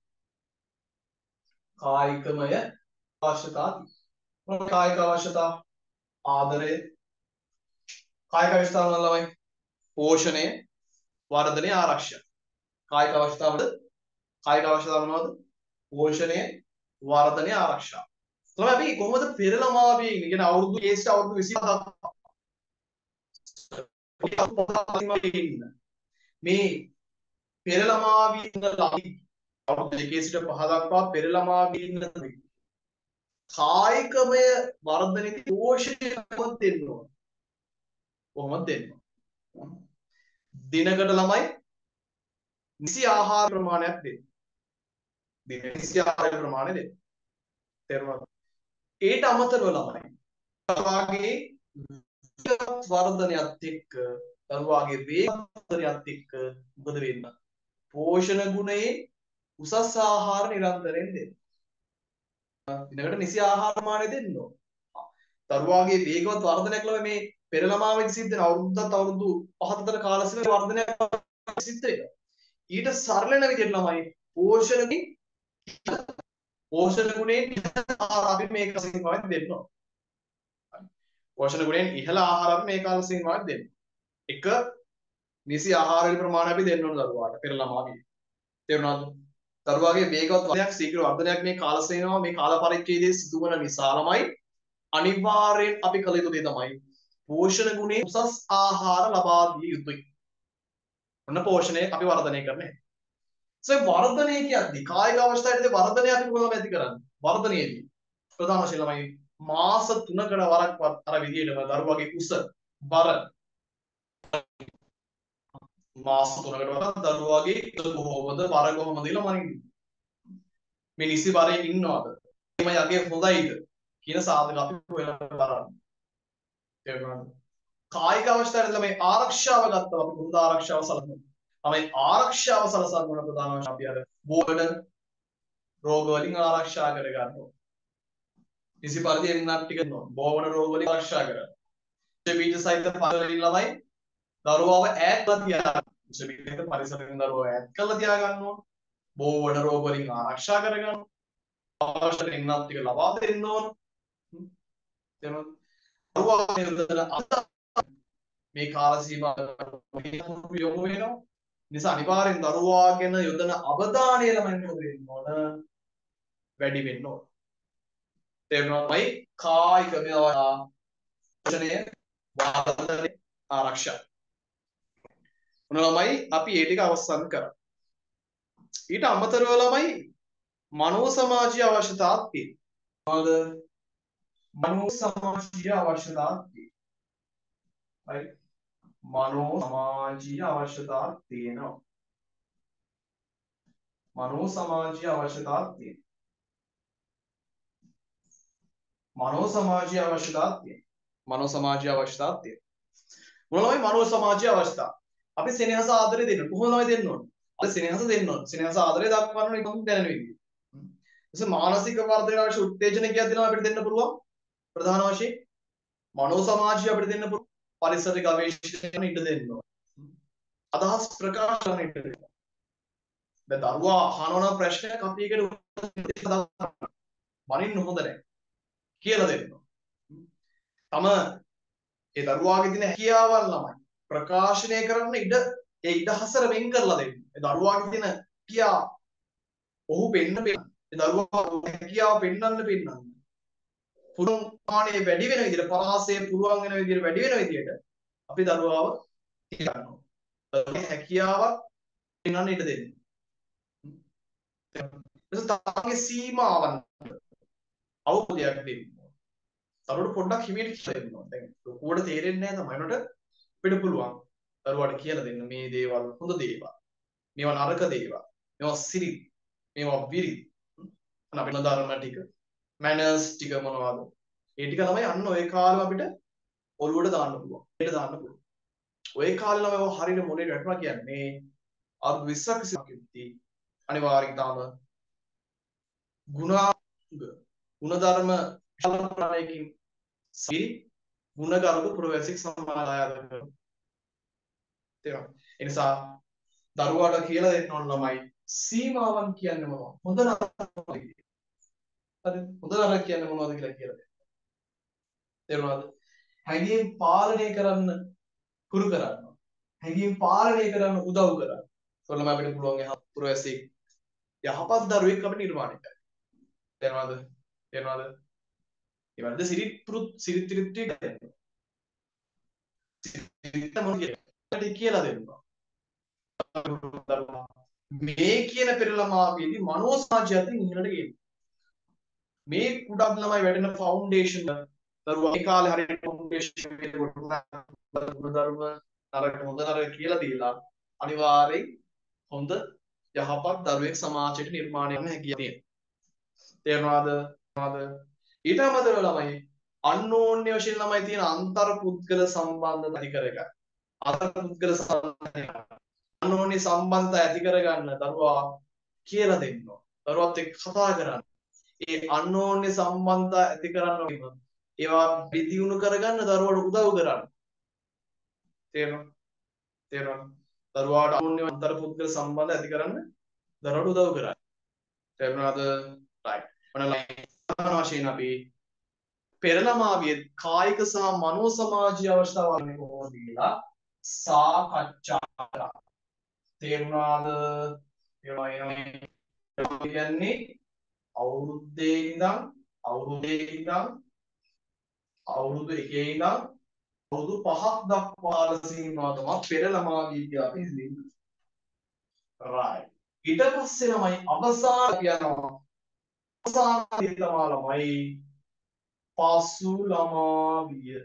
කායිකමය අවශ්‍යතා තියෙනවා. කායික අවශ්‍යතා ආදරය කායික අවශ්‍යතාව වල පෝෂණය වර්ධනය ආරක්ෂා. කායික අවශ්‍යතාවල කායික අවශ්‍යතාව මොනවද? පෝෂණය වර්ධනය ආරක්ෂා. තමයි අපි කොහොමද පෙරළමාවියේ ඉන්නේ කියන අවුරුදු කේස් අවුරුදු විසිපහ මේ පෙරළමාවියේ ඉඳලා අවුරුදු දෙකේ සිට පහ දක්වා පෙරළමාවියේ ඉන්න කායිකමය වර්ධනයේ පෝෂණය කොහොමද දෙන්න ඕන? කොහොමද දෙන්න? දිනකට ළමයි නිසි ආහාර ප්‍රමාණයක් දෙන්න. දින නිසි ආහාර ප්‍රමාණය දෙන්න. තේරුණාද? ඊට අමතරව ළමයි දරුවාගේ වර්ධනයත් එක්ක දරුවාගේ වේගවර්ධනයත් එක්ක මොකද වෙන්න? පෝෂණ ගුණයේ උසස් ආහාර නිරන්තරයෙන් දෙන්න. දිනකට නිසි ආහාර ප්‍රමාණය දෙන්න ඕන. දරුවාගේ වේගවත් වර්ධනයක් ලබ මේ පෙරළමාවියේදී සිද්ධ වෙන අවුරුද්දත් අවුරුදු පහ අතර කාල සීමාවේ වර්ධනයක් සිද්ධ වෙනවා. ඊට සරලන විදිහට ළමයි පෝෂණේ පෝෂණ ගුණයෙන් ආහාර අපි මේ කාල සීමාවෙන් දෙන්න ඕන. පෝෂණ ගුණයෙන් ඉහළ ආහාර අපි මේ කාල සීමාවෙන් දෙන්න. එක නිසි ආහාර ප්‍රමාණය අපි දෙන්න ඕන දරුවාට පෙරළමාවියේ. තේරුණාද? දරුවාගේ වේගවත් වර්ධනයක් ශීඝ්‍ර වර්ධනයක් මේ කාල සීමාව මේ කාල පරිච්ඡේදයේ සිදුවන නිසා ළමයි අනිවාර්යෙන් අපි කළ යුතු දේ තමයි පෝෂණ ගුණයේ උසස් ආහාර ලබා දිය යුතුයි. ඔන්න පෝෂණය අපි වර්ධනය කරන්නේ. ඒ වර්ධනය කියද්දි කායික අවස්ථාවේදී වර්ධනය අපි කොහොමද ඇති කරන්නේ? වර්ධනයේදී ප්‍රධාන වශයෙන් ළමයි මාස තුනකට වරක් අර විදිහටම දරුවාගේ උස බර මාස තුනකට වරක් දරුවාගේ උස කොහොමද බර කොහොමද කියලා මනින්න. මේ නිසි බරේ ඉන්නවද? මේ යගේ හොඳයිද කියන සාධක අපි හොයලා බලන්න. තේරුණාද? කායික අවස්ථාවේදී ළමයි ආරක්ෂාව ගත්තා අපි හොඳ ආරක්ෂාව සලසනවා. තමයි ආරක්ෂාව සලසන මොන ප්‍රධාන වශයෙන් අපි අර බෝඩ රෝග වලින් ආරක්ෂා කර ගන්නවා. කිසි පරිදි එන්නත් ටික නෝ බෝවන රෝග වලින් ආරක්ෂා කරගන්න. බීජ සහිත පරිසරවලින් ළමයි දරුවව ඈත් කරලා තියාගන්න. බීජ පරිසරයෙන් දරුවව ඈත් කරලා තියාගන්න ඕන. බෝවන රෝග වලින් ආරක්ෂා කරගන්න. අවශ්‍ය එන්නත් ටික ලබා දෙන්න ඕන. තේරුණාද? දරුවා මේ කාල සීමාව යොමු වෙනවා. නිසා අනිවාර්යෙන් දරුවා ගැන යොදන අවධානය ළමයි මොකද වෙන්න ඕන? වැඩි වෙන්න ඕන. තේරුණාමයි? කායික මේවා පෝෂණය වර්ධනය ආරක්ෂා. මොන ළමයි අපි ඒ ටික අවසන් කරා. ඊට අමතරව ළමයි මනෝ සමාජීය අවශ්‍යතාවක් තියෙනවා. මොනවද? මනෝ සමාජීය අවශ්‍යතාවක් තියෙනවා. right මනෝ සමාජීය අවශ්‍යතා තියෙනවා මනෝ සමාජීය අවශ්‍යතා තියෙනවා මනෝ සමාජීය අවශ්‍යතා තියෙනවා මනෝ සමාජීය අවශ්‍යතා තියෙනවා මොනවයි මනෝ සමාජීය අවශ්‍යතා අපි සෙනෙහස ආදරය දෙන්න කොහොමද දෙන්න ඕන අපි සෙනෙහස දෙන්න ඕන සෙනෙහස ආදරය දක්වන්න ඕන එකම දැනෙන විදිහ ඊට මානසික වර්ධනය අවශ්‍ය උත්තේජනයක් දෙනවා අපිට දෙන්න පුළුවන් ප්‍රධාන වශයෙන් මනෝ සමාජීය අපිට දෙන්න පුළුවන් පරිසර ගවේෂණයට ඉඩ දෙන්න ඕන අදහස් ප්‍රකාශ කරන්න ඉඩ දෙන්න දැන් දරුවා අහනවා ප්‍රශ්නයක් අපි ඒකට මනින්න හොඳ නැහැ කියලා දෙන්න තම ඒ දරුවාගේ තියෙන හැකියාවල් ළමයි ප්‍රකාශනය කරන්න ඉඩ ඒ ඉඩ හසර වෙන් කරලා දෙන්න ඒ දරුවාගේ තියෙන හැකියාව ඔහු පෙන්න පෙන්න ඒ දරුවා හැකියාව පෙන්වන්න පෙන්වන්න පුළුවන් ප්‍රමාණය වැඩි වෙන විදිහට පරාසය පුළුවන් වෙන විදිහට වැඩි වෙන විදිහට අපි දරුවාව තියනවා. හැකියාවක් පෙන්වන්න ඉඩ දෙන්න. ඒක තමයි සීමාවන් අවබෝධයක් දෙන්න. දරුවට පොඩ්ඩක් හිමීට කියලා දෙන්න. දැන් ලොකුවට තේරෙන්නේ නැහැ තමයි නේද? අපිට පුළුවන් දරුවාට කියලා දෙන්න මේ දේවල් හොඳ දේවල්. මේවා නරක දේවල්. මේවා සිරිත්. මේවා විරිත්. අන්න අපේ ධර්ම ටික මැනර්ස් ටික මොනවද? ඒ ටික ළමයි අන්න ඔය කාලෙම අපිට ඔළුවට දාන්න පුළුවන්. ඒකට දාන්න පුළුවන්. ඔය කාලේ ළමයි හරියට මොලේ වැටුණා කියන්නේ අවුරුදු විස්සක් විසිපහක් ඉඳි අනිවාර්යයෙන් තාම ගුණාංග ගුණධර්ම ශාලනයකින් සි ගුණගරුක පුරවැසියෙක් සමාදාය කරනවා. තේරුණා? ඒ නිසා දරුවාට කියලා දෙන්න ඕන ළමයි සීමාවන් කියන්නේ මොනවද? හොඳ නරක හරි හොඳ නරක කියන්නේ මොනවද කියලා කියලා දෙන්න. තේරුණාද? හැඟීම් පාලනය කරන්න පුරු කරන්න. හැඟීම් පාලනය කරන්න උදව් කරන්න. කොල්ලම අපිට පුළුවන් යහ පුරවැසියෙක් යහපත් දරුවෙක් අපිට නිර්මාණය කරන්න. තේරුණාද? තේරුණාද? ඒ වලද සිරිත් පුරුත් සිරිත් ත්‍රිත්‍ය ගන්න. සිරිත් මොකද කියලා දෙන්නවා. මේ කියන පෙරළමාවේදී මනෝ සමාජයකින් ඉන්නට ගේන්න. මේ කුඩක් ළමයි වැඩෙන ෆවුන්ඩේෂන් දරුවා ඒ කාලේ හරියට ෆවුන්ඩේෂන් එකේ ධර්ම නරක හොඳ නරක කියලා දීලා අනිවාර්යෙන් හොඳ යහපත් දරුවෙක් සමාජයට නිර්මාණය කරන්න හැකියාව තියෙනවා. තේරුණාද? ඊට අමතරව ළමයි අන්ෝන්‍ය වශයෙන් ළමයි තියෙන අන්තර් පුද්ගල සම්බන්ධතා ඇති කරගන්න. අන්තර් පුද්ගල සම්බන්ධතා අන්ෝන්‍ය සම්බන්ධතා ඇති කරගන්න දරුවා කියලා දෙන්න. දරුවත් එක්ක කතා කරන්න. ඒ අන්ෝන්‍ය සම්බන්ධතා ඇති කරන්න ඒවා පිළිදියුණු කරගන්න දරුවාට උදව් කරන්න. තේරුණා? තේරුණා? දරුවාට අන්ෝන්‍ය අන්තර් පුද්ගල සම්බන්ධ ඇති කරන්න දරුවාට උදව් කරන්න. තේරුණාද? right. මොනවායි වශයෙන් අපි පෙරළමාවිය කායික සහ මනෝ සමාජීය අවස්ථාවන් කොහොමද කියලා සාකච්ඡා කරා. තේරුණාද? ඒ කියන්නේ අවුරුද්දේ ඉඳන් අවුරුද්දේ ඉඳන් අවුරුදු එකේ ඉඳන් අවුරුදු පහක් දක්වා සීමාව තමයි පෙරළමාවිය කියලා අපි හිතන්නේ. right. ඊට පස්සේ ළමයි අවසාන කියනවා අවසානයේ ළමයි පසු ළමාවිය.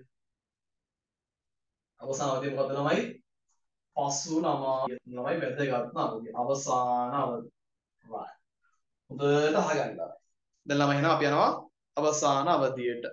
අවසානයේ මොකද ළමයි? පසු ළමාවිය. ළමයි වැදගත් නම අවසාන අවධි. right. හොඳට අහගන්න. දැන් ළමයි එහෙනම් අපි යනවා අවසාන අවධියට.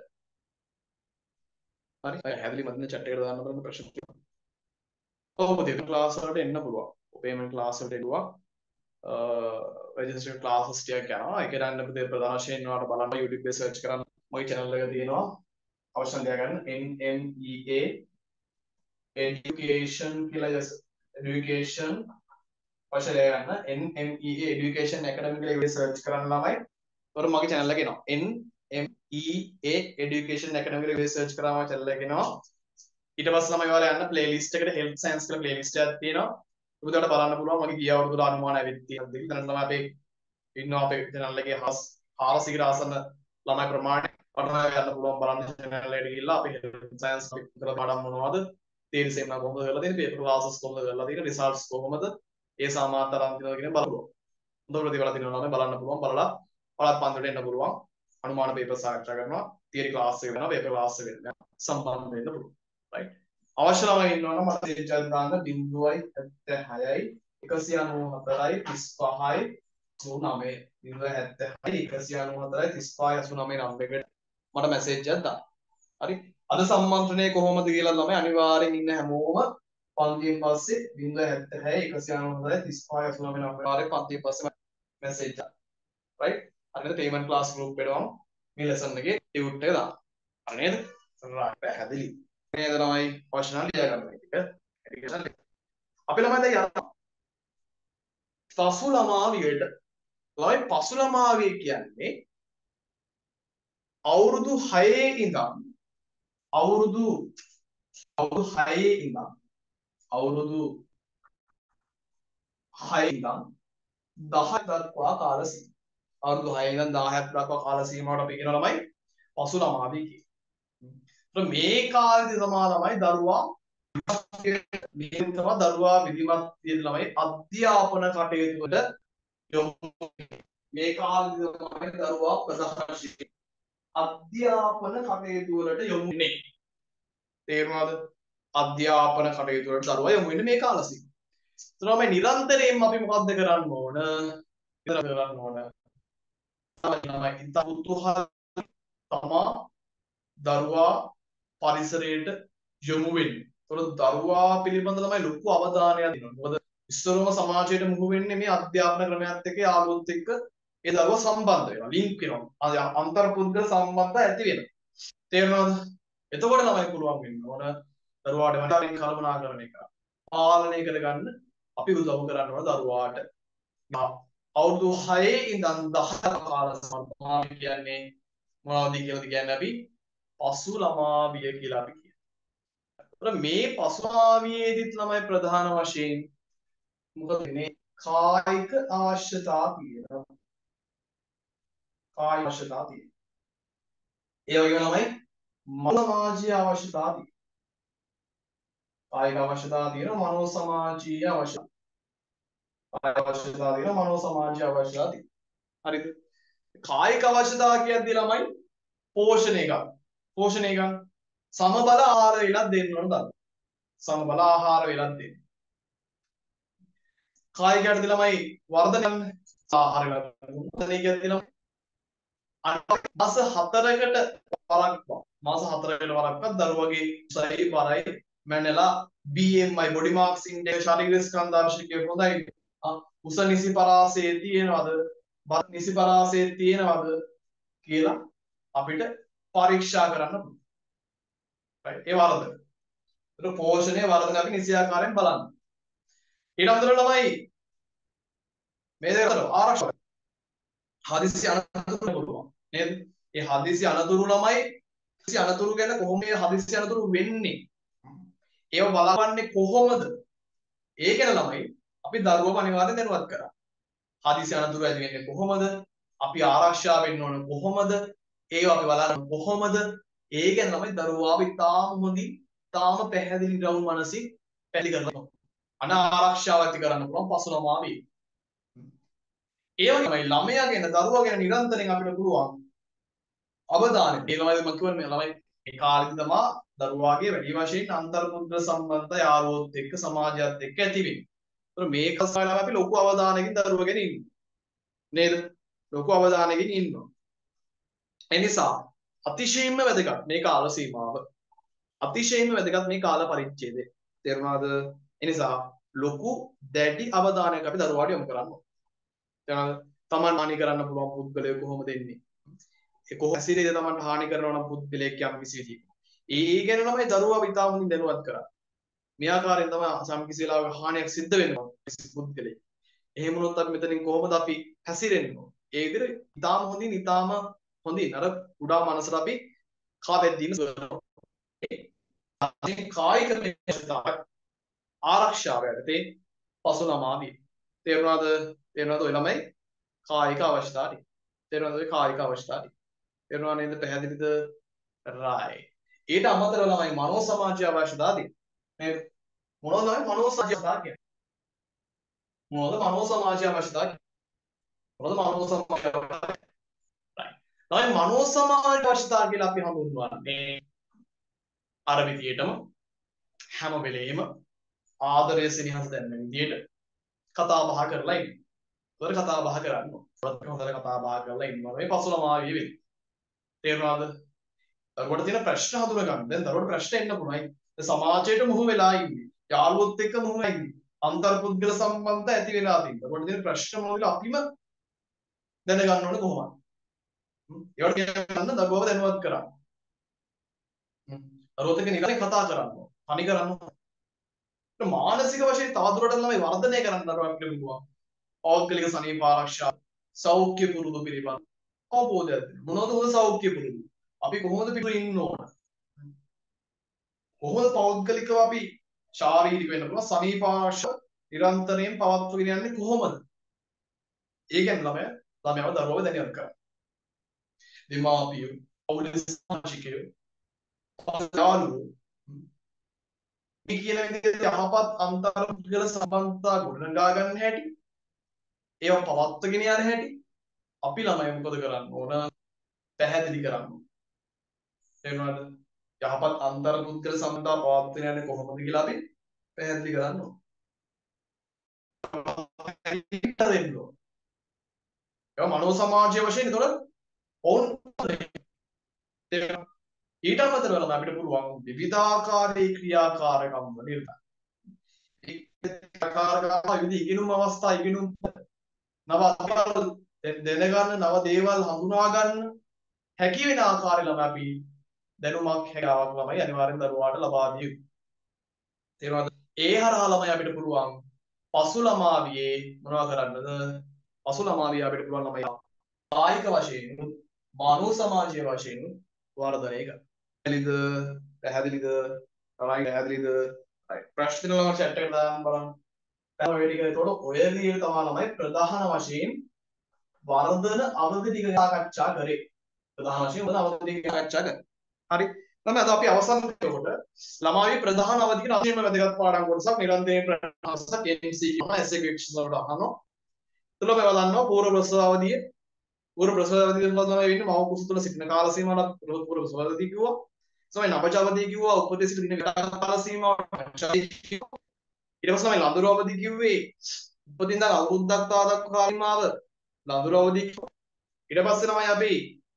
හරි. අය හැදලි මදින chat එකට දාන්න බලන්න ප්‍රශ්න තියෙනවා. කොහොමද ඒක ක්ලාස් වලට එන්න පුළුවන්. ඔපේමන්ට් ක්ලාස් වලට එනවා. රෙජිස්ටර් ක්ලාසස් ටිකක් යනවා. ඒක ගන්න අපිට ප්‍රධාන වශයෙන් ඔයාලට බලන්න YouTube එකේ සර්ච් කරන්න මගේ channel එක තියෙනවා. අවශ්‍ය තියාගන්න N M E A education කියලා education අවශ්‍ය තියාගන්න N M E A education academy කියලා ඉවිල සර්ච් කරන්න ළමයි. ඒතකොට මගේ channel එක එනවා. N M E A education academy කියලා ඉවිල සර්ච් කරාම channel එක එනවා. ඊට පස්සේ ළමයි ඔයාලා යන්න playlist එකට health science කියලා playlist එකක් තියෙනවා. උදේට බලන්න පුළුවන් මගේ ගිය අවුරුදු අනුමාන ඇවිත් තියෙනවා. දැන් තමයි අපි ඉන්නවා අපේ channel එකේ හාරසිකට ආසන්න ළමයි ප්‍රමාණය පටන් ගන්න පුළුවන් බලන්න channel එකට ගිහිල්ලා අපි health science විතර පාඩම් මොනවද? theory seminar කොහොමද කරලා තියෙන්නේ? paper classes කොහොමද කරලා තියෙන්නේ? results කොහොමද? ඒ සමාන්තර අන්තිමද කියන බලන්න. හොඳ ප්‍රතිඵල තියෙනවා නම් බලන්න පුළුවන්. බලලා ඔයාලත් පන්තියට එන්න පුළුවන්. අනුමාන paper සාකච්ඡා කරනවා. theory class එක වෙනවා, paper class එක වෙනවා. සම්බන්ධ වෙන්න පුළුවන්. right. අවශ්‍ය ළමයි ඉන්නවනම් මට තේජල් දාන්න ज़ीरो दो छह එකසිය අනූ හතරයි තිස් පහයි අසූ නවය ज़ीरो दो छह එකසිය අනූ හතරයි තිස් පහයි අසූ නවය නම්බරයකට මට මැසේජ් එකක් දාන්න. හරි. අද සම්මන්ත්‍රණය කොහොමද කියලා ළමයි අනිවාර්යෙන් ඉන්න හැමෝම පන්තියෙන් පස්සේ ज़ीरो दो छह එකසිය අනූ හතරයි තිස් පහයි අසූ නවය නම්බරේ පන්තියෙන් පස්සේ මැසේජ් දාන්න. right? අනිත් පේමන්ට් ක්ලාස් ගෲප් එකටම මේ ලෙසන් එකේ ටියුට් එක දාන්න. හරි නේද? right පැහැදිලි. නේද ළමයි අවශ්‍ය නම් ලියා ගන්න එක. එඩිකේෂන් අපි ළමයි දැන් යනවා. පසු ළමාවියට. ළමයි පසු ළමාවිය කියන්නේ අවුරුදු හයේ ඉඳන් අවුරුදු අවුරුදු හයේ ඉඳන් අවුරුදු හයේ ඉඳන් දහ දක්වා කාල සීමාව. අවුරුදු හයේ ඉඳන් දහයක් දක්වා කාල සීමාවට අපි කියනවා ළමයි පසු ළමාවිය කියලා. මේ කාලේදී තමයි ළමයි දරුවා මේ තමයි දරුවා විධිමත් විදිහට ළමයි අධ්‍යාපන කටයුතු වල යොමු මේ කාලේදී තමයි දරුවා ප්‍රධාන ශික්ෂක අධ්‍යාපන කටයුතු වලට යොමු වෙන්නේ. තේරුණාද? අධ්‍යාපන කටයුතු වලට දරුවා යොමු වෙන්නේ මේ කාල සීමාව. ඒතර මේ නිරන්තරයෙන්ම අපි මොකද්ද කරන්න ඕන? ඉතර කරන්න ඕන. තමයි ඉත උතුහල තමා දරුවා පරිසරයට යොමු වෙන්නේ. ඒතකොට දරුවා පිළිබඳ ළමයි ලොකු අවධානයක් දෙනවා. මොකද ඉස්සරම සමාජයට මුහු වෙන්නේ මේ අධ්‍යාපන ක්‍රමයත් එක්ක යාළුවොත් එක්ක ඒ දරුවා සම්බන්ධ වෙනවා. ලින්ක් වෙනවා. අන්තර්පුද්ගල සම්බන්ධය ඇති වෙනවා. තේරුණාද? එතකොට ළමයි පුළුවන් වෙන්න ඕන දරුවාට වටාරින් කළමනාකරණය කරන්න. පාලනය කරගන්න අපි උදව් කරන්න ඕන දරුවාට. අවුරුදු හයේ ඉඳන් දහ කාල සම්මාන කියන්නේ මොනවද කියලාද කියන්නේ අපි පසු ළමාවිය කියලා අපි කියනවා. මේ පසු ළමාවියේදීත් ළමයි ප්‍රධාන වශයෙන් මොකද මේ කායික අවශ්‍යතා තියෙනවා. කායික අවශ්‍යතා තියෙනවා. ඒ වගේම ළමයි මනෝ සමාජීය අවශ්‍යතා තියෙනවා. කායික අවශ්‍යතා තියෙනවා මනෝ සමාජීය අවශ්‍යතා. කායික අවශ්‍යතා තියෙනවා මනෝ සමාජීය අවශ්‍යතා තියෙනවා. හරිද? කායික අවශ්‍යතා කියද්දී ළමයි පෝෂණය ගන්න. පෝෂණය ගන්න. සමබල ආහාර වේලක් දෙන්න ඕන දරුවා. සමබල ආහාර වේලක් දෙන්න. කායිකයට ළමයි වර්ධනය ගන්න. ආහාර වේලක් වර්ධනය කියද්දී ළමයි මාස හතරකට වරක් මාස හතරකට වරක්වත් දරුවගේ උසයි බරයි මැනලා B M I body marks index ශාරීරික ස්කන්ධාංශිකය හොඳයි. උස නිසි පරාසයේ තියෙනවද? බත් නිසි පරාසයේ තියෙනවද කියලා අපිට පරීක්ෂා කරන්න පුළුවන්. right ඒ වර්ධන. ඒක පෝෂණය වර්ධන අපි නිසියාකාරයෙන් බලන්න. ඊට අමතරව ළමයි මේ දෙකට ආරක්ෂා හදිසි අනතුරු පුළුවන් නේද? ඒ හදිසි අනතුරු ළමයි හදිසි අනතුරු ගැන කොහොමද මේ හදිසි අනතුරු වෙන්නේ? ඒව බලවන්නේ කොහොමද? ඒ ගැන ළමයි අපි දරුවව අනිවාර්යෙන් දැනුවත් කරා. හදිසි අනතුරු ඇති වෙන්නේ කොහොමද? අපි ආරක්ෂා වෙන්න ඕන කොහොමද? ඒව අපි බලන්න කොහොමද? ඒ ගැන ළමයි දරුවාව ඉතාම හොඳින් තාම පැහැදිලි ග්‍රවුන්ඩ් මනසින් පැහැදිලි කරනවා. අන ආරක්ෂාව ඇති කරන්න පුළුවන් පසු ළමාවිය. ඒ වගේමයි ළමයා ගැන දරුවා ගැන නිරන්තරයෙන් අපිට පුළුවන් අවධානය. ඒ ළමයි මම කියන්නේ ළමයි ඒ කාලෙදි තමයි දරුවාගේ වැඩි වශයෙන් අන්තර්පුද්ගල සම්බන්ධ යාළුවොත් එක්ක සමාජයත් එක්ක ඇති වෙන්නේ. ඒතර මේක සාකච්ඡාවේ අපි ලොකු අවධානයකින් දරුවා ගැන ඉන්නවා. නේද? ලොකු අවධානයකින් ඉන්නවා. ඒ නිසා අතිශයින්ම වැදගත් මේ කාල සීමාව. අතිශයින්ම වැදගත් මේ කාල පරිච්ඡේදය. තේරුණාද? ඒ නිසා ලොකු දැඩි අවධානයක් අපි දරුවාට යොමු කරන්න ඕනේ. තේරුණාද? Taman හානි කරන්න පුළුවන් පුද්ගලයෙක් කොහොමද එන්නේ? ඒ කොහොම ඇසිරේද Taman හානි කරනවා නම් පුද්ගලයෙක් යම් කිසි විදිහක. ඒ ගැන තමයි දරුවා ඉතාම හොඳින් දැනුවත් කරන්නේ. මේ ආකාරයෙන් තමයි සම් කිසි වෙලාවක හානියක් සිද්ධ වෙනවා පුද්ගලයෙක්. එහෙම වුණොත් අපි මෙතනින් කොහොමද අපි හැසිරෙන්නේ? ඒ විදිහට ඉතාම හොඳින් ඉතාම හොඳින් අර උඩා මනසට අපි කාවැද්දීම කරනවා. ඒ කායික අවශ්‍යතාවය ආරක්ෂාව යටතේ පසු ළමාවිය. තේරුණාද? තේරුණාද ඔය ළමයි කායික අවශ්‍යතාවය. තේරුණාද ඔය කායික අවශ්‍යතාවය. තේරුණා නේද? පැහැදිලිද? right. ඊට අමතරව ළමයි මනෝ සමාජීය අවශ්‍යතාවය. නේද? මොනවද ළමයි මනෝ සමාජීය අවශ්‍යතාවය කියන්නේ? මොනවද මනෝ සමාජීය අවශ්‍යතාවය? මොනවද මනෝ සමාජීය අවශ්‍යතාවය? right. ළමයි මනෝ සමාජීය අවශ්‍යතාවය කියලා අපි හඳුන්වන්නේ අර විදියටම හැම වෙලෙම ආදරය සෙනෙහස දැනෙන විදියට කතා බහ කරලා ඉන්න. ඒතර කතා බහ කරන්න ඕන. හොඳට කතා බහ කරලා ඉන්නවා මේ පසුලමාවිය වෙයි. තේරුණාද? දරුවට තියෙන ප්‍රශ්න හඳුන ගන්න. දැන් දරුවට ප්‍රශ්න එන්න පුළුවන්. සමාජයට මුහු වෙලා ඉන්නේ. යාළුවොත් එක්ක මුහු වෙලා ඉන්නේ. අන්තර්පුද්ගල සම්බන්ධ ඇති වෙලා තියෙනවා. දරුවට තියෙන ප්‍රශ්න මොනවද අපිම දැනගන්න ඕනේ කොහොමද? ඒවට ගන්න දරුවව දැනුවත් කරන්න. දරුවොත් එක්ක නිකන් කතා කරන්න ඕන. තනි කරන්න ඕන. මානසික වශයෙන් තවදුරටත් ළමයි වර්ධනය කරන්න දරුවක් ලැබුවා. පෞද්ගලික සනීප ආරක්ෂා සෞඛ්‍ය පුරුදු පිළිබඳ අවබෝධයක් දෙන්න. මොනවද හොඳ සෞඛ්‍ය පුරුදු? අපි කොහොමද පිටු ඉන්න ඕන? කොහොමද පෞද්ගලිකව අපි ශාරීරික වෙන්න පුළුවන් සනීප ආරක්ෂා නිරන්තරයෙන් පවත්වාගෙන යන්නේ කොහොමද? ඒ ගැන ළමයා ළමයාව දරුවව දැනුවත් කරන්න. දෙමාපියෝ, පෞද්ගලික සමාජිකයෝ, යාළුවෝ මේ කියන විදිහට යහපත් අන්තර්පුද්ගල සම්බන්ධතා ගොඩනගා ගන්න හැටි ඒවා පවත්වාගෙන යන හැටි අපි ළමයි මොකද කරන්න ඕන පැහැදිලි කරන්න ඕන. තේරුණාද? යහපත් අන්තර්පුද්ගල සම්බන්ධතා පවත්වාගෙන යන්නේ කොහොමද කියලා අපි පැහැදිලි කරන්න ඕන. ඒවා මනෝ සමාජීය වශයෙන් ඒතකොට ඕන් ඊට අමතරව ළමයි අපිට පුළුවන් විවිධාකාරී ක්‍රියාකාරකම් වලින් ක්‍රියාකාරකම් විවිධ ඉගෙනුම් අවස්ථා ඉගෙනුම් නව දැනගන්න නව දේවල් හඳුනා ගන්න හැකි වෙන ආකාරය ළමයි අපි දැනුමක් හැකියාවක් ළමයි අනිවාර්යෙන් දරුවාට ලබා දිය යුතුයි. තේරුණාද? ඒ හරහා ළමයි අපිට පුළුවන් පසු ළමාවියේ මොනවා කරන්නද? පසු ළමාවියේ අපිට පුළුවන් ළමයි කායික වශයෙන් මානව සමාජීය වශයෙන් වර්ධනය කරන්න. පැහැදිලිද? පැහැදිලිද? right පැහැදිලිද? right ප්‍රශ්න වල chat එකට දාන්න බලන්න. දැන් ඔය ටික ඒතකොට ඔය විදිහට තමයි ළමයි ප්‍රධාන වශයෙන් වර්ධන අවධි ටික සාකච්ඡා කරේ. ප්‍රධාන වශයෙන් වර්ධන අවධි ටික සාකච්ඡා කරේ. හරි. ළමයි අද අපි අවසන් කරනකොට ළමාගේ ප්‍රධාන අවධි කියන අතිශයම වැදගත් පාඩම් කොටසක් නිරන්තරයෙන් ප්‍රශ්න K M C කියන essay questions වලට අහනවා. තුල මේවා දන්නවා පූර්ව ප්‍රසව අවධිය පූර්ව ප්‍රසව අවධිය තුල තමයි වෙන්නේ මව කුස තුල සිටින කාල සීමාවක් පූර්ව ප්‍රසව අවධිය කිව්වා. සමහර නවජ අවධිය කිව්වා උපදේශ දින කාල සීමාවට ඊට පස්සේ තමයි ලඳුරු අවධිය කිව්වේ උපදින දා අවුරුද්දක් තාදක් කාලීමාව ලඳුරු අවධිය කිව්වා. ඊට පස්සේ තමයි අපි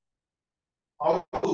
අවුරුදු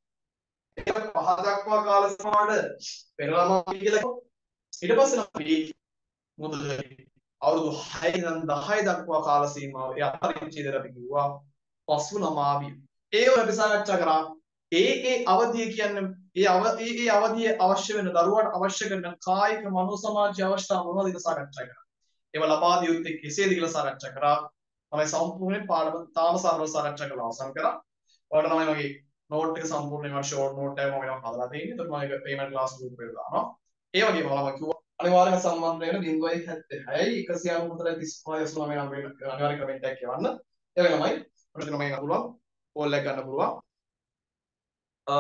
පහ දක්වා කාල සීමාවට පෙරළමා කියලා කිව්වා. ඊට පස්සේ අපි මුදුනේ අවුරුදු හය ඉඳන් දහය දක්වා කාල සීමාව ඒ අතරින්චේදර අපි කිව්වා පසු ළමාවිය. ඒව අපි සාකච්ඡා කරා. ඒ ඒ අවධිය කියන්නේ ඒ අව ඒ ඒ අවධිය අවශ්‍ය වෙන දරුවාට අවශ්‍ය කරන කායික මනෝ සමාජීය අවස්ථා මොනවද කියලා සාකච්ඡා කරා. ඒවා ලබා දිය යුත්තේ කෙසේද කියලා සාකච්ඡා කරා. තමයි සම්පූර්ණයෙන් පාඩම තාම සරලව සාකච්ඡා කරලා අවසන් කරා. ඔයාලට තමයි මගේ නෝට් එක සම්පූර්ණයෙන්ම ෂෝට් නෝට් එකක් මම වෙනම හදලා තියෙන්නේ. ඒත් මම ඒක පේමන්ට් ක්ලාස් ගෲප් එකට දානවා. ඒ වගේම මම කිව්වා අනිවාර්යයෙන්ම සම්බන්ධ වෙන ඩිංගොයි හැත්තෑ හයයි එකසිය අනූ තිස් පහ යසුනම නම් වෙන අනිවාර්ය කමෙන්ට් එකක් කියවන්න. ඒ වගේමයි අපිට තමයි ගන්න පුළුවන් කෝල් එකක් ගන්න පුළුවන්. අ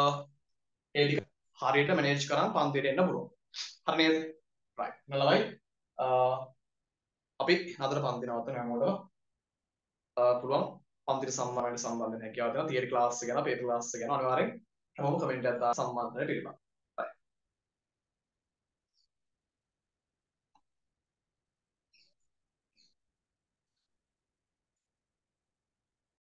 ඒ ටික හරියට මැනේජ් කරන් පන්තියට එන්න පුළුවන්. හරි නේද? right. නලවයි අ අපි හතර පන්ති නවත්තන හැමෝටම පුළුවන් පන්තිට සම්මානයට සම්බන්ධ වෙන හැකියාව තියෙනවා. තියරි ක්ලාස් එක ගැන පේපර් ක්ලාස් එක ගැන අනිවාර්යෙන් හැමෝම කමෙන්ට් එකක් දාලා සම්බන්ධ වෙන්න පිළිබඳව.